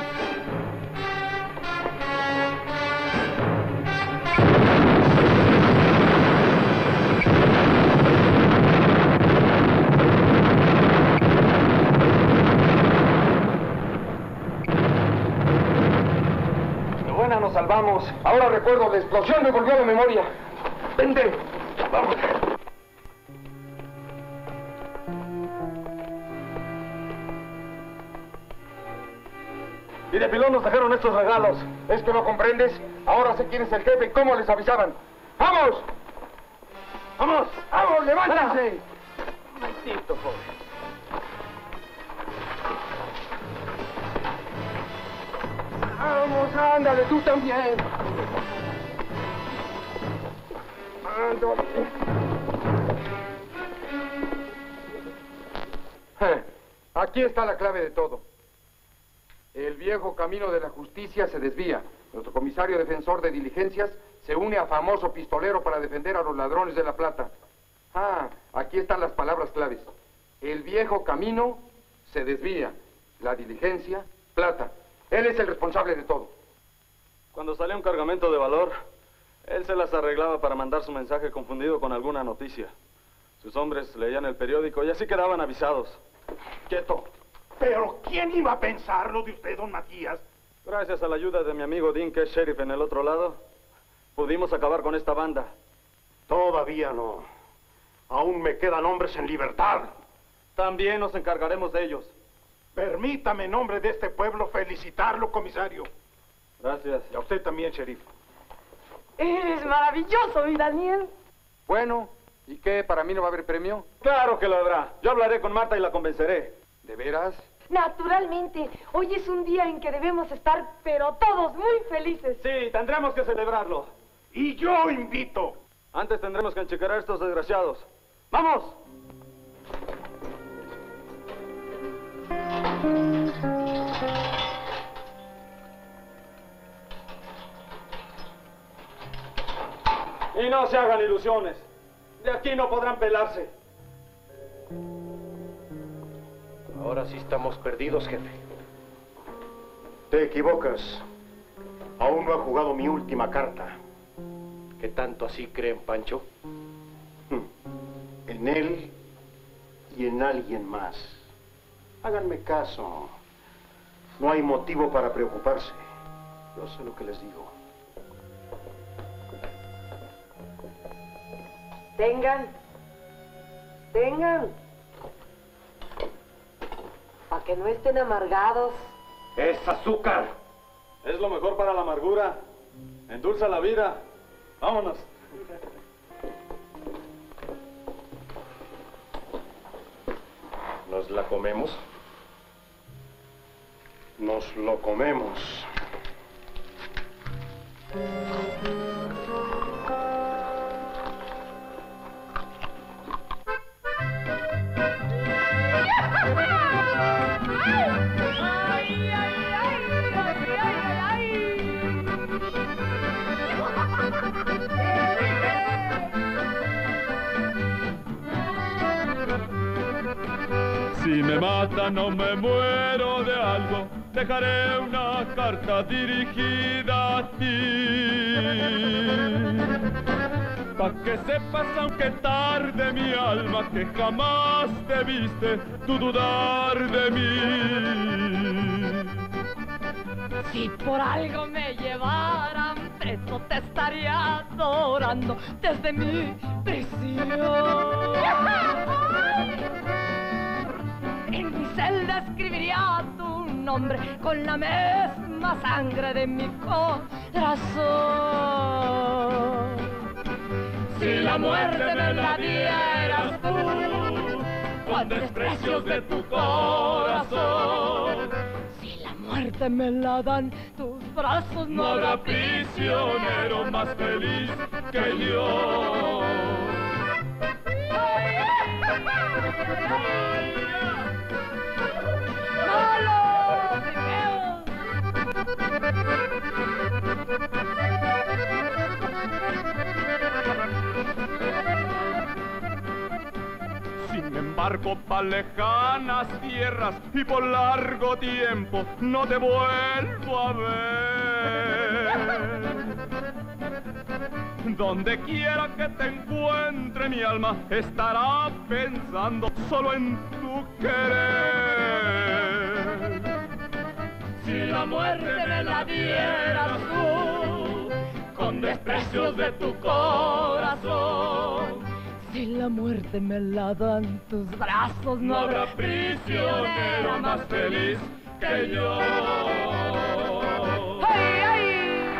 Nos salvamos. Ahora recuerdo, la explosión me volvió a la memoria. Vente, vamos. Y de pilón nos dejaron estos regalos. ¿Es que no comprendes? Ahora sé quién es el jefe y cómo les avisaban. ¡Vamos! ¡Vamos! ¡Vamos, levántense! Maldito joven. Vamos, ándale, tú también. Ándale. Aquí está la clave de todo. El viejo camino de la justicia se desvía. Nuestro comisario defensor de diligencias se une a famoso pistolero para defender a los ladrones de la plata. Aquí están las palabras claves. El viejo camino se desvía. La diligencia, plata. Él es el responsable de todo. Cuando salía un cargamento de valor, él se las arreglaba para mandar su mensaje confundido con alguna noticia. Sus hombres leían el periódico y así quedaban avisados. Quieto. Pero ¿quién iba a pensarlo de usted, don Matías? Gracias a la ayuda de mi amigo Dean, que es sheriff en el otro lado, pudimos acabar con esta banda. Todavía no. Aún me quedan hombres en libertad. También nos encargaremos de ellos. Permítame en nombre de este pueblo felicitarlo, comisario. Gracias. Y a usted también, sheriff. Eres maravilloso, mi Daniel. Bueno, ¿y qué? ¿Para mí no va a haber premio? Claro que lo habrá. Yo hablaré con Marta y la convenceré. ¿De veras? Naturalmente. Hoy es un día en que debemos estar, pero todos muy felices. Sí, tendremos que celebrarlo. Y yo invito. Antes tendremos que enchicar a estos desgraciados. ¡Vamos! Y no se hagan ilusiones. De aquí no podrán pelarse. Ahora sí estamos perdidos, jefe. Te equivocas. Aún no ha jugado mi última carta. ¿Qué tanto así creen, Pancho? En él y en alguien más. Háganme caso. No hay motivo para preocuparse. Yo sé lo que les digo. Tengan. Para que no estén amargados. ¡Es azúcar! Es lo mejor para la amargura. Endulza la vida. Vámonos. ¿Nos la comemos? Nos lo comemos. Si me matan o me muero de algo, dejaré una carta dirigida a ti. Pa' que sepas, aunque tarde mi alma, que jamás debiste tú dudar de mí. Si por algo me llevaran preso, te estaría adorando desde mi prisión. En mi celda escribiría tu nombre con la misma sangre de mi corazón. Si la muerte me la dieras tú, con desprecios de tu corazón. Si la muerte me la dan tus brazos, No habrá prisionero más feliz que yo. Sin embargo, pa' lejanas tierras y por largo tiempo no te vuelvo a ver. Donde quiera que te encuentre mi alma estará pensando solo en tu querer. Si la muerte me la dieras tú, con desprecios de tu corazón. Si la muerte me la dan tus brazos, No habrá prisionero más feliz que yo. ¡Ay, ay!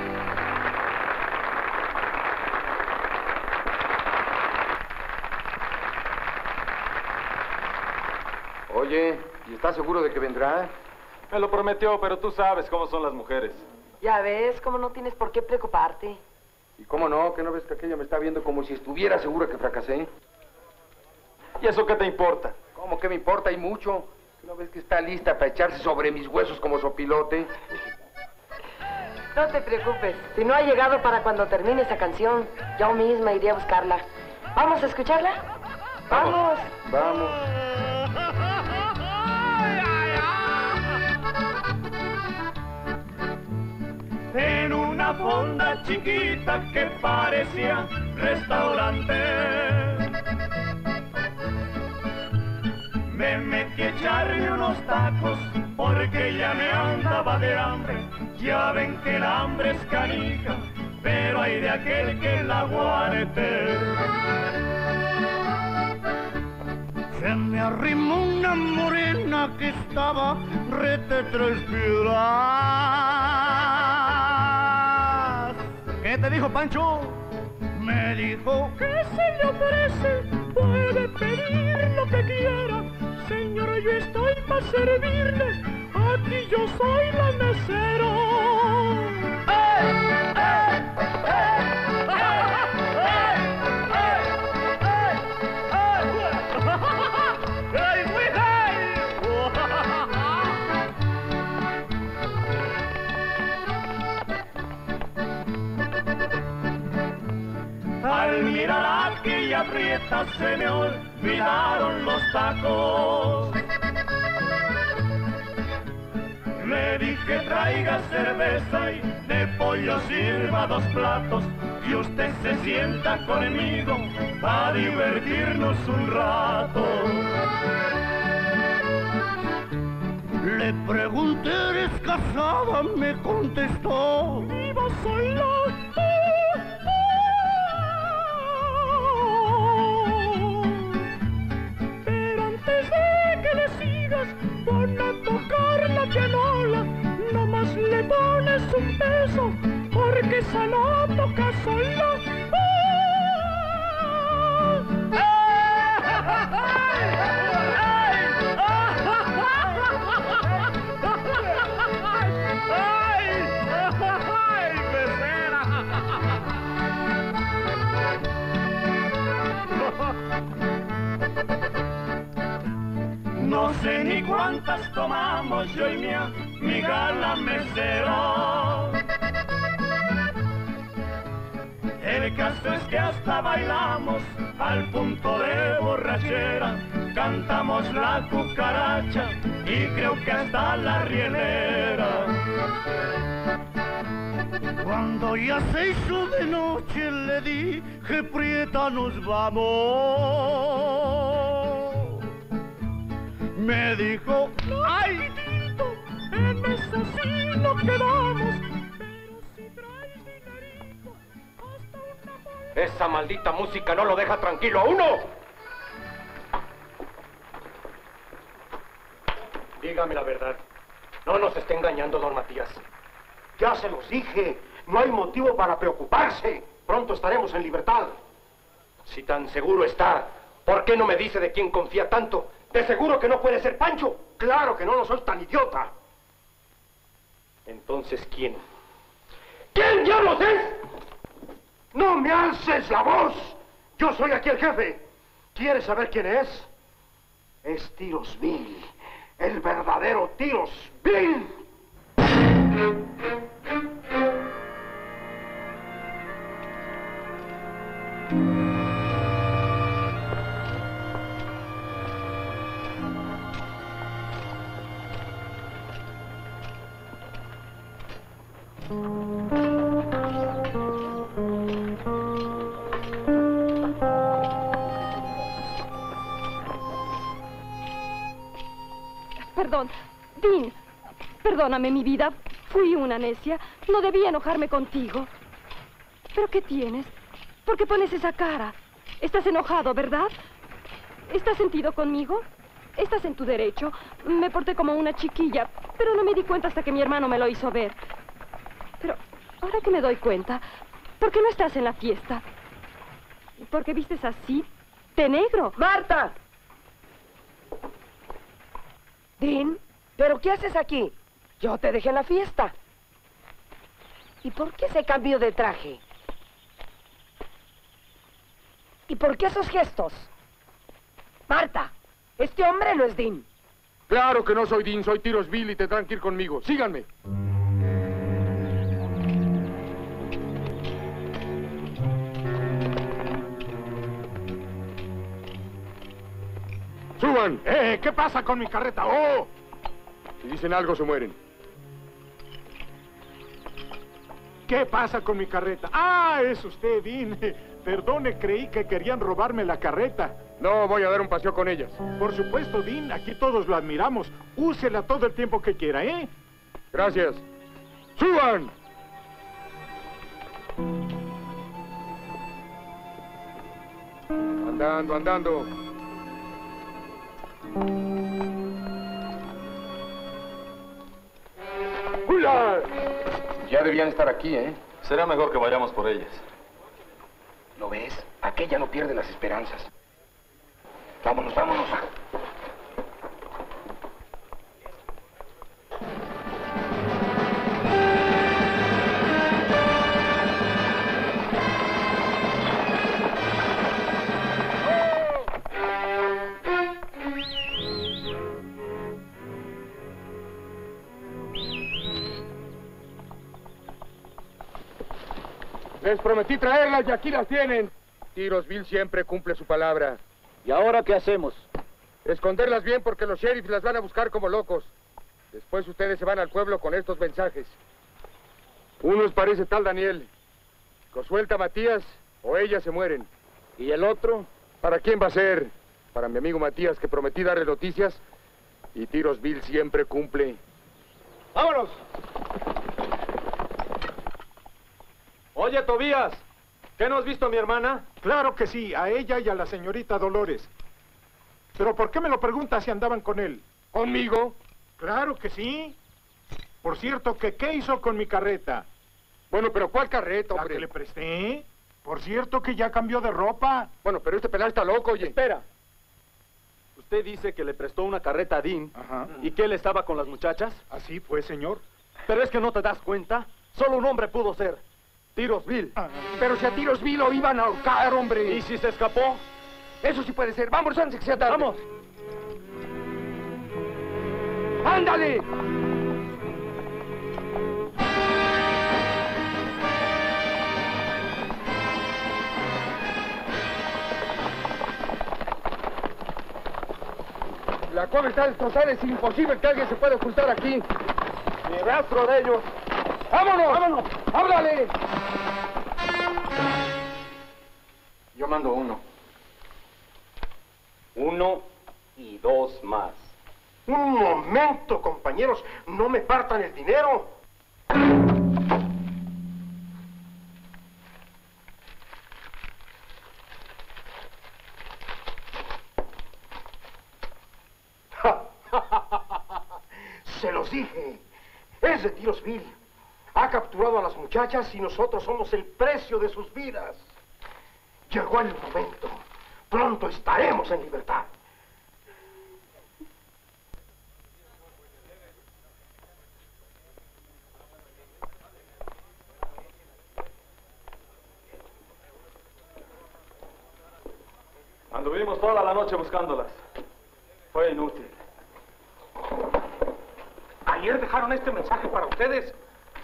Oye, ¿y estás seguro de que vendrá? Me lo prometió, pero tú sabes cómo son las mujeres. Ya ves, cómo no tienes por qué preocuparte. ¿Y cómo no? ¿Que no ves que aquella me está viendo como si estuviera segura que fracasé? ¿Y eso qué te importa? ¿Cómo que me importa? Y mucho. ¿No ves que está lista para echarse sobre mis huesos como sopilote? No te preocupes. Si no ha llegado para cuando termine esa canción, yo misma iré a buscarla. ¿Vamos a escucharla? ¡Vamos! Vamos. una fonda chiquita que parecía restaurante. Me metí a echarme unos tacos porque ya me andaba de hambre. Ya ven que el hambre es canija, pero hay de aquel que la aguante. Se me arrimó una morena que estaba rete 3 piedras. ¿Qué te dijo, Pancho? Me dijo que se le ofrece, puede pedir lo que quiera. Señora, yo estoy para servirle, aquí yo soy la mesera. Al mirar aquella prieta se me olvidaron los tacos. Le dije traiga cerveza y de pollo sirva 2 platos y usted se sienta conmigo para divertirnos un rato. Le pregunté, ¿eres casada? Me contestó, vivo sola. Pon a tocar la pianola, nomás le pones un peso, porque esa no toca sola. No sé ni cuántas tomamos yo y mi amiga la mesera. El caso es que hasta bailamos al punto de borrachera. Cantamos la cucaracha y creo que hasta la rielera. Cuando ya se hizo de noche le dije, prieta, nos vamos. Me dijo, ay, Tito, en eso sí no quedamos, pero si traes dinerito, hasta una... Esa maldita música no lo deja tranquilo a uno. Dígame la verdad. No nos esté engañando, don Matías. Ya se los dije. No hay motivo para preocuparse. Pronto estaremos en libertad. Si tan seguro está, ¿por qué no me dice de quién confía tanto? De seguro que no puede ser Pancho. Claro que no, no soy tan idiota. Entonces, ¿quién? ¿Quién diablos es? ¡No me alces la voz! Yo soy aquí el jefe. ¿Quieres saber quién es? Es Tiros Bill. El verdadero Tiros Bill. Perdón, Dean, perdóname mi vida, fui una necia, no debía enojarme contigo. ¿Pero qué tienes? ¿Por qué pones esa cara? Estás enojado, ¿verdad? ¿Estás sentido conmigo? Estás en tu derecho. Me porté como una chiquilla, pero no me di cuenta hasta que mi hermano me lo hizo ver. Pero ahora que me doy cuenta, ¿por qué no estás en la fiesta? ¿Por qué vistes así, de negro? ¡Marta! Dean, ¿pero qué haces aquí? Yo te dejé en la fiesta. ¿Y por qué ese cambio de traje? ¿Y por qué esos gestos? Marta, este hombre no es Dean. Claro que no soy Dean, soy Tiros Bill y tendrán que ir conmigo. Síganme. ¡Suban! ¿Qué pasa con mi carreta? ¡Oh! Si dicen algo, se mueren. ¿Qué pasa con mi carreta? ¡Ah, es usted, Dean! Perdone, creí que querían robarme la carreta. No, voy a dar un paseo con ellas. Por supuesto, Dean, aquí todos lo admiramos. Úsela todo el tiempo que quiera, ¿eh? Gracias. ¡Suban! Andando, andando. ¡Hula! Ya debían estar aquí, ¿eh? Será mejor que vayamos por ellas. ¿Lo ves? Aquella no pierde las esperanzas. Vámonos, vámonos. Les prometí traerlas y aquí las tienen. Tirosville siempre cumple su palabra. ¿Y ahora qué hacemos? Esconderlas bien porque los sheriffs las van a buscar como locos. Después ustedes se van al pueblo con estos mensajes. Uno es para ese tal Daniel. Lo suelta Matías o ellas se mueren. ¿Y el otro? ¿Para quién va a ser? Para mi amigo Matías, que prometí darle noticias. Y Tirosville siempre cumple. ¡Vámonos! Oye, Tobías, ¿qué no has visto a mi hermana? Claro que sí, a ella y a la señorita Dolores. ¿Pero por qué me lo preguntas si andaban con él? ¿Conmigo? Claro que sí. Por cierto, ¿qué hizo con mi carreta? Bueno, pero ¿cuál carreta, ¿La hombre? que le presté? Por cierto que ya cambió de ropa. Bueno, pero este pelado está loco, oye. Espera. Usted dice que le prestó una carreta a Dean. Ajá. ¿Y que él estaba con las muchachas? Así fue, señor. Pero es que no te das cuenta. Solo un hombre pudo ser. Tirosville. Pero si a Tirosville lo iban a ahorcar, hombre. ¿Y si se escapó? Eso sí puede ser. Vamos antes que sea tarde. ¡Vamos! ¡Ándale! La cueva está destrozada. Es imposible que alguien se pueda ocultar aquí. Ni rastro de ellos. ¡Vámonos! ¡Vámonos! ¡Háblale! Yo mando 1. 1 y 2 más. Un momento, compañeros. No me partan el dinero. Se los dije. Es de Tirosville. Ha capturado a las muchachas y nosotros somos el precio de sus vidas. Llegó el momento. Pronto estaremos en libertad. Anduvimos toda la noche buscándolas. Fue inútil. Ayer dejaron este mensaje para ustedes.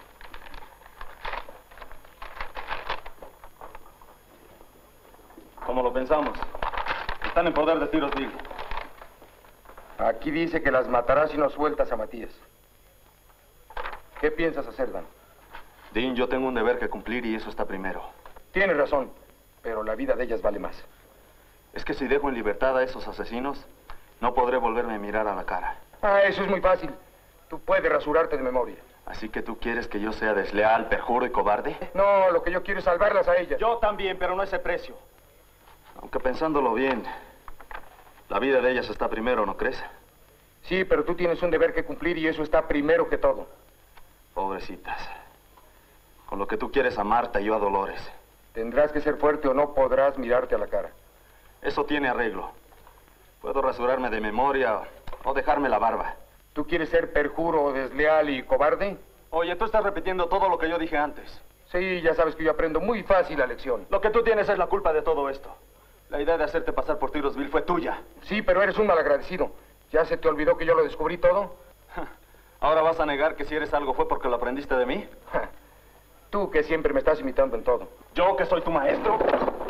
Como lo pensamos. Están en poder de Tirosville. Aquí dice que las matarás si no sueltas a Matías. ¿Qué piensas hacer, Dan? Dean, yo tengo un deber que cumplir y eso está primero. Tienes razón, pero la vida de ellas vale más. Es que si dejo en libertad a esos asesinos, no podré volverme a mirar a la cara. Ah, eso es muy fácil. Tú puedes rasurarte de memoria. ¿Así que tú quieres que yo sea desleal, perjuro y cobarde? No, lo que yo quiero es salvarlas a ellas. Yo también, pero no a ese precio. Aunque pensándolo bien, la vida de ellas está primero, ¿no crees? Sí, pero tú tienes un deber que cumplir y eso está primero que todo. Pobrecitas. Con lo que tú quieres a Marta y yo a Dolores. Tendrás que ser fuerte o no podrás mirarte a la cara. Eso tiene arreglo. Puedo rasurarme de memoria o dejarme la barba. ¿Tú quieres ser perjuro, desleal y cobarde? Oye, tú estás repitiendo todo lo que yo dije antes. Sí, ya sabes que yo aprendo muy fácil la lección. Lo que tú tienes es la culpa de todo esto. La idea de hacerte pasar por Tirosville fue tuya. Sí, pero eres un malagradecido. ¿Ya se te olvidó que yo lo descubrí todo? ¿Ahora vas a negar que si eres algo fue porque lo aprendiste de mí? Tú que siempre me estás imitando en todo. ¿Yo que soy tu maestro?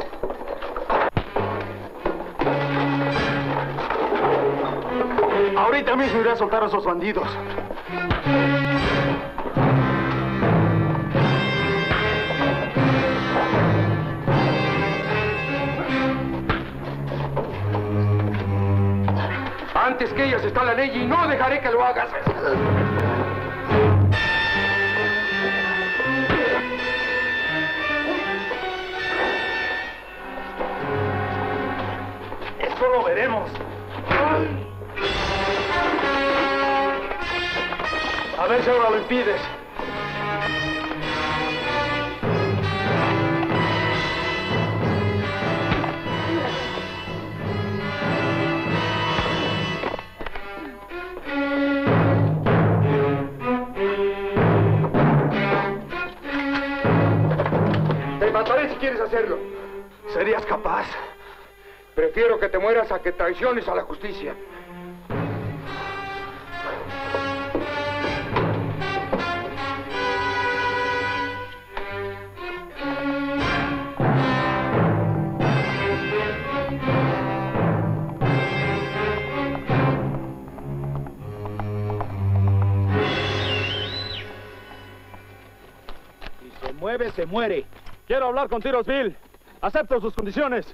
Ahorita mismo iré a soltar a esos bandidos. en ella y no dejaré que lo hagas. Eso lo veremos. A ver si ahora lo impides. Te mataré si quieres hacerlo. ¿Serías capaz? Prefiero que te mueras a que traiciones a la justicia. Si se mueve, se muere. Quiero hablar con Tiros Bill. Acepto sus condiciones.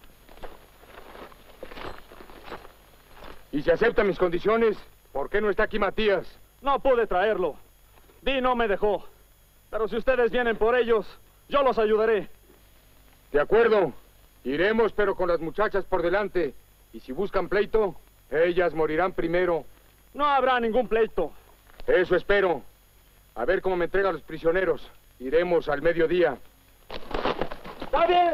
Y si acepta mis condiciones, ¿por qué no está aquí Matías? No pude traerlo. Dee no me dejó. Pero si ustedes vienen por ellos, yo los ayudaré. De acuerdo. Iremos, pero con las muchachas por delante. Y si buscan pleito, ellas morirán primero. No habrá ningún pleito. Eso espero. A ver cómo me entregan los prisioneros. Iremos al mediodía. ¡Está bien!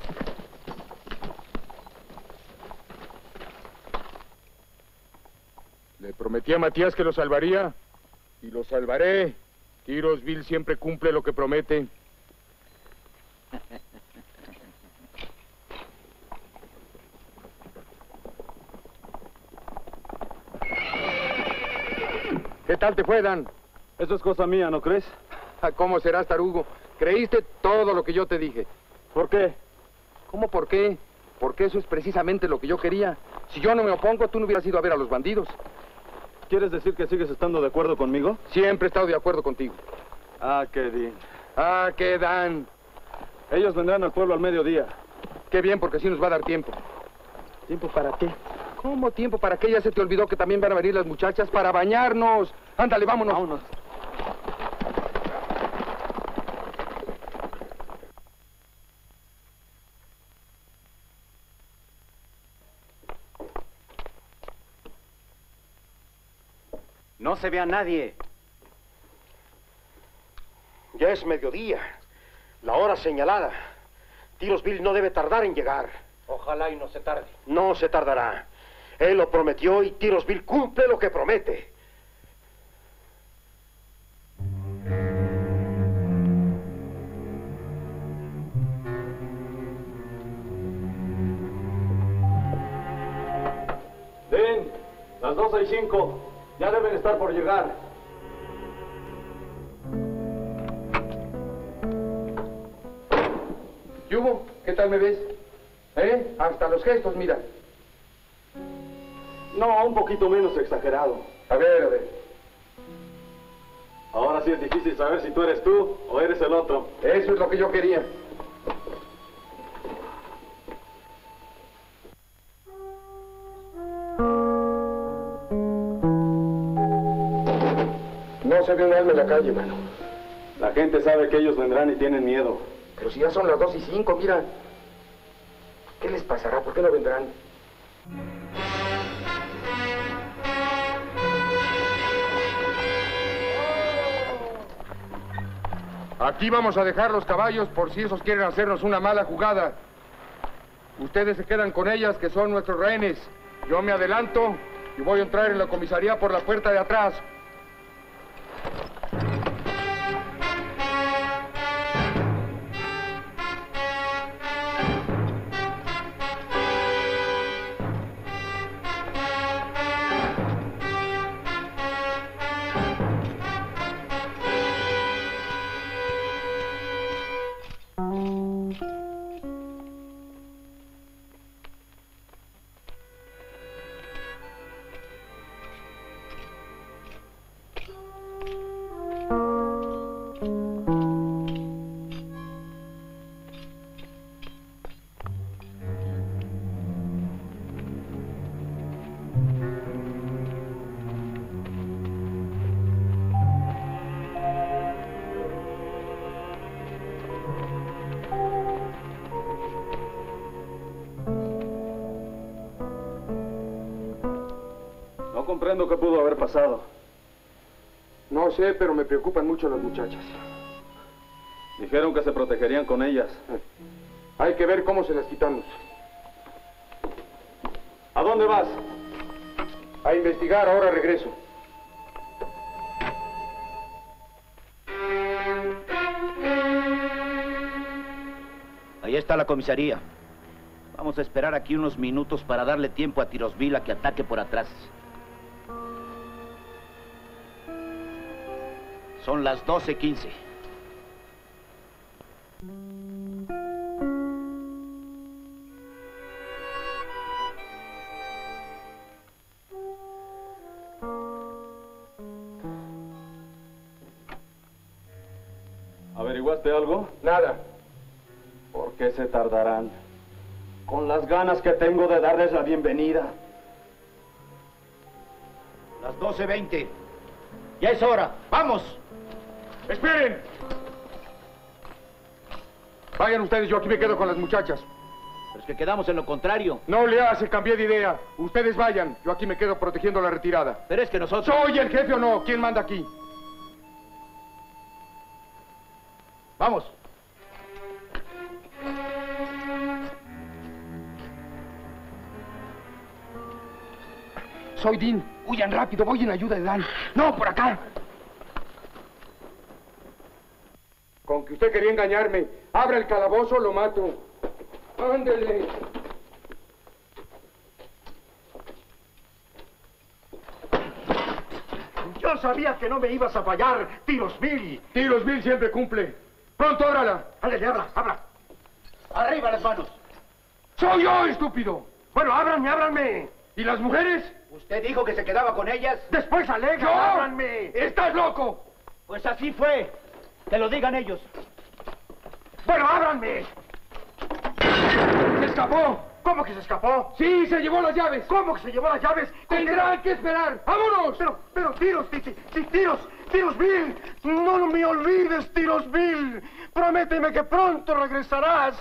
Le prometí a Matías que lo salvaría. Y lo salvaré. Tiros Bill siempre cumple lo que promete. ¿Qué tal te fue, Dan? Eso es cosa mía, ¿no crees? ¿Cómo serás, tarugo? Creíste todo lo que yo te dije. ¿Por qué? ¿Cómo por qué? Porque eso es precisamente lo que yo quería. Si yo no me opongo, tú no hubieras ido a ver a los bandidos. ¿Quieres decir que sigues estando de acuerdo conmigo? Siempre he estado de acuerdo contigo. Ah, qué bien. Ah, qué Dan. Ellos vendrán al pueblo al mediodía. Qué bien, porque así nos va a dar tiempo. ¿Tiempo para qué? ¿Cómo tiempo para qué? Ya se te olvidó que también van a venir las muchachas para bañarnos. Ándale, vámonos. Vámonos. No se ve a nadie. Ya es mediodía. La hora señalada. Tiros Bill no debe tardar en llegar. Ojalá y no se tarde. No se tardará. Él lo prometió y Tiros Bill cumple lo que promete. Den, las 12:05. Ya deben estar por llegar. ¿Qué hubo? ¿Qué tal me ves? ¿Eh? Hasta los gestos, mira. No, un poquito menos exagerado. A ver, a ver. Ahora sí es difícil saber si tú eres tú o eres el otro. Eso es lo que yo quería. No se ve un alma en la calle, mano. La gente sabe que ellos vendrán y tienen miedo. Pero si ya son las 2:05, mira. ¿Qué les pasará? ¿Por qué no vendrán? Aquí vamos a dejar los caballos por si esos quieren hacernos una mala jugada. Ustedes se quedan con ellas, que son nuestros rehenes. Yo me adelanto y voy a entrar en la comisaría por la puerta de atrás. Comprendo que pudo haber pasado. No sé, pero me preocupan mucho las muchachas. Dijeron que se protegerían con ellas. Hay que ver cómo se las quitamos. ¿A dónde vas? A investigar, ahora regreso. Ahí está la comisaría. Vamos a esperar aquí unos minutos para darle tiempo a Tirosville a que ataque por atrás. Son las 12:15. ¿Averiguaste algo? Nada. ¿Por qué se tardarán? Con las ganas que tengo de darles la bienvenida. Las 12:20. Ya es hora. ¡Vamos! ¡Esperen! Vayan ustedes, yo aquí me quedo con las muchachas. Pero es que quedamos en lo contrario. No le hace, cambié de idea. Ustedes vayan, yo aquí me quedo protegiendo la retirada. Pero es que nosotros... ¿Soy el jefe o no? ¿Quién manda aquí? ¡Vamos! Soy Dean. Huyan rápido, voy en ayuda de Dan. No, por acá. Con que usted quería engañarme. Abra el calabozo, lo mato. Ándele. Yo sabía que no me ibas a fallar, Tirosville. Tirosville siempre cumple. Pronto, ábrala. Ándale, abra. ¡Arriba las manos! ¡Soy yo, estúpido! Bueno, ábranme. ¿Y las mujeres? ¿Usted dijo que se quedaba con ellas? Después alega, ¡Yo! ábranme. ¡Estás loco! Pues así fue. Que lo digan ellos. Bueno, ábranme. ¡Se escapó! ¿Cómo que se escapó? Sí, se llevó las llaves. ¿Cómo que se llevó las llaves? Tendrán que esperar. ¡Vámonos! Pero, Tirosville. No me olvides, Tirosville. Prométeme que pronto regresarás.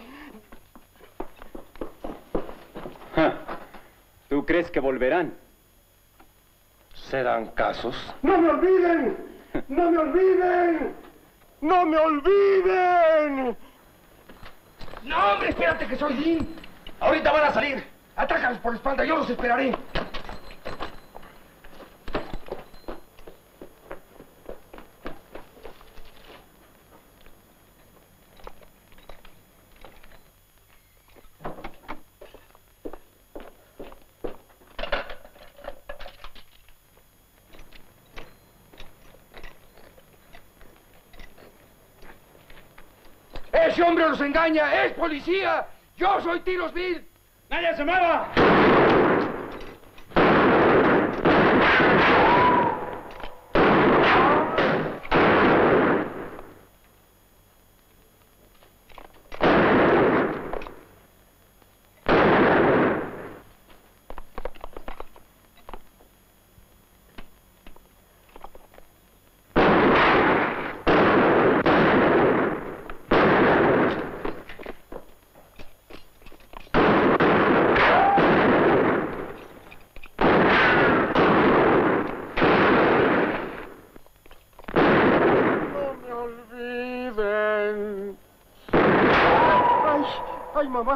¿Tú crees que volverán? ¿Serán casos? ¡No me olviden! ¡No me olviden! ¡No me olviden! ¡No, hombre, espérate que soy Dean! Ahorita van a salir. Atácalos por la espalda, yo los esperaré. ¡Ese hombre los engaña! ¡Es policía! ¡Yo soy Tirosville! ¡Nadie se mueva! ¡Ay, mamá!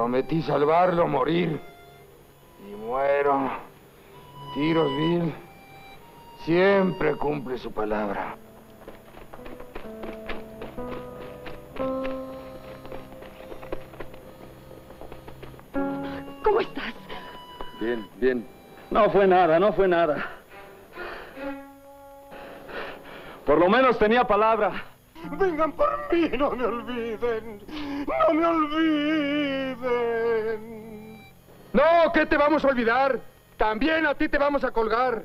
Prometí salvarlo o morir. Y muero. Tiros Bill siempre cumple su palabra. ¿Cómo estás? Bien, bien. No fue nada, no fue nada. Por lo menos tenía palabra. Vengan por mí, no me olviden. No me olviden. No, ¿qué te vamos a olvidar? También a ti te vamos a colgar.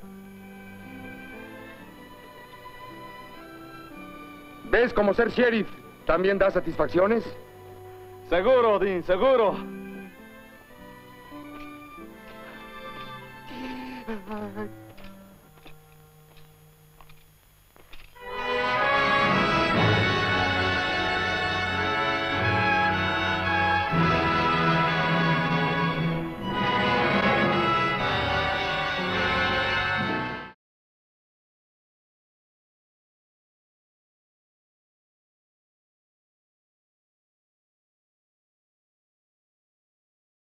¿Ves cómo ser sheriff también da satisfacciones? Seguro, Dean, seguro. Ay,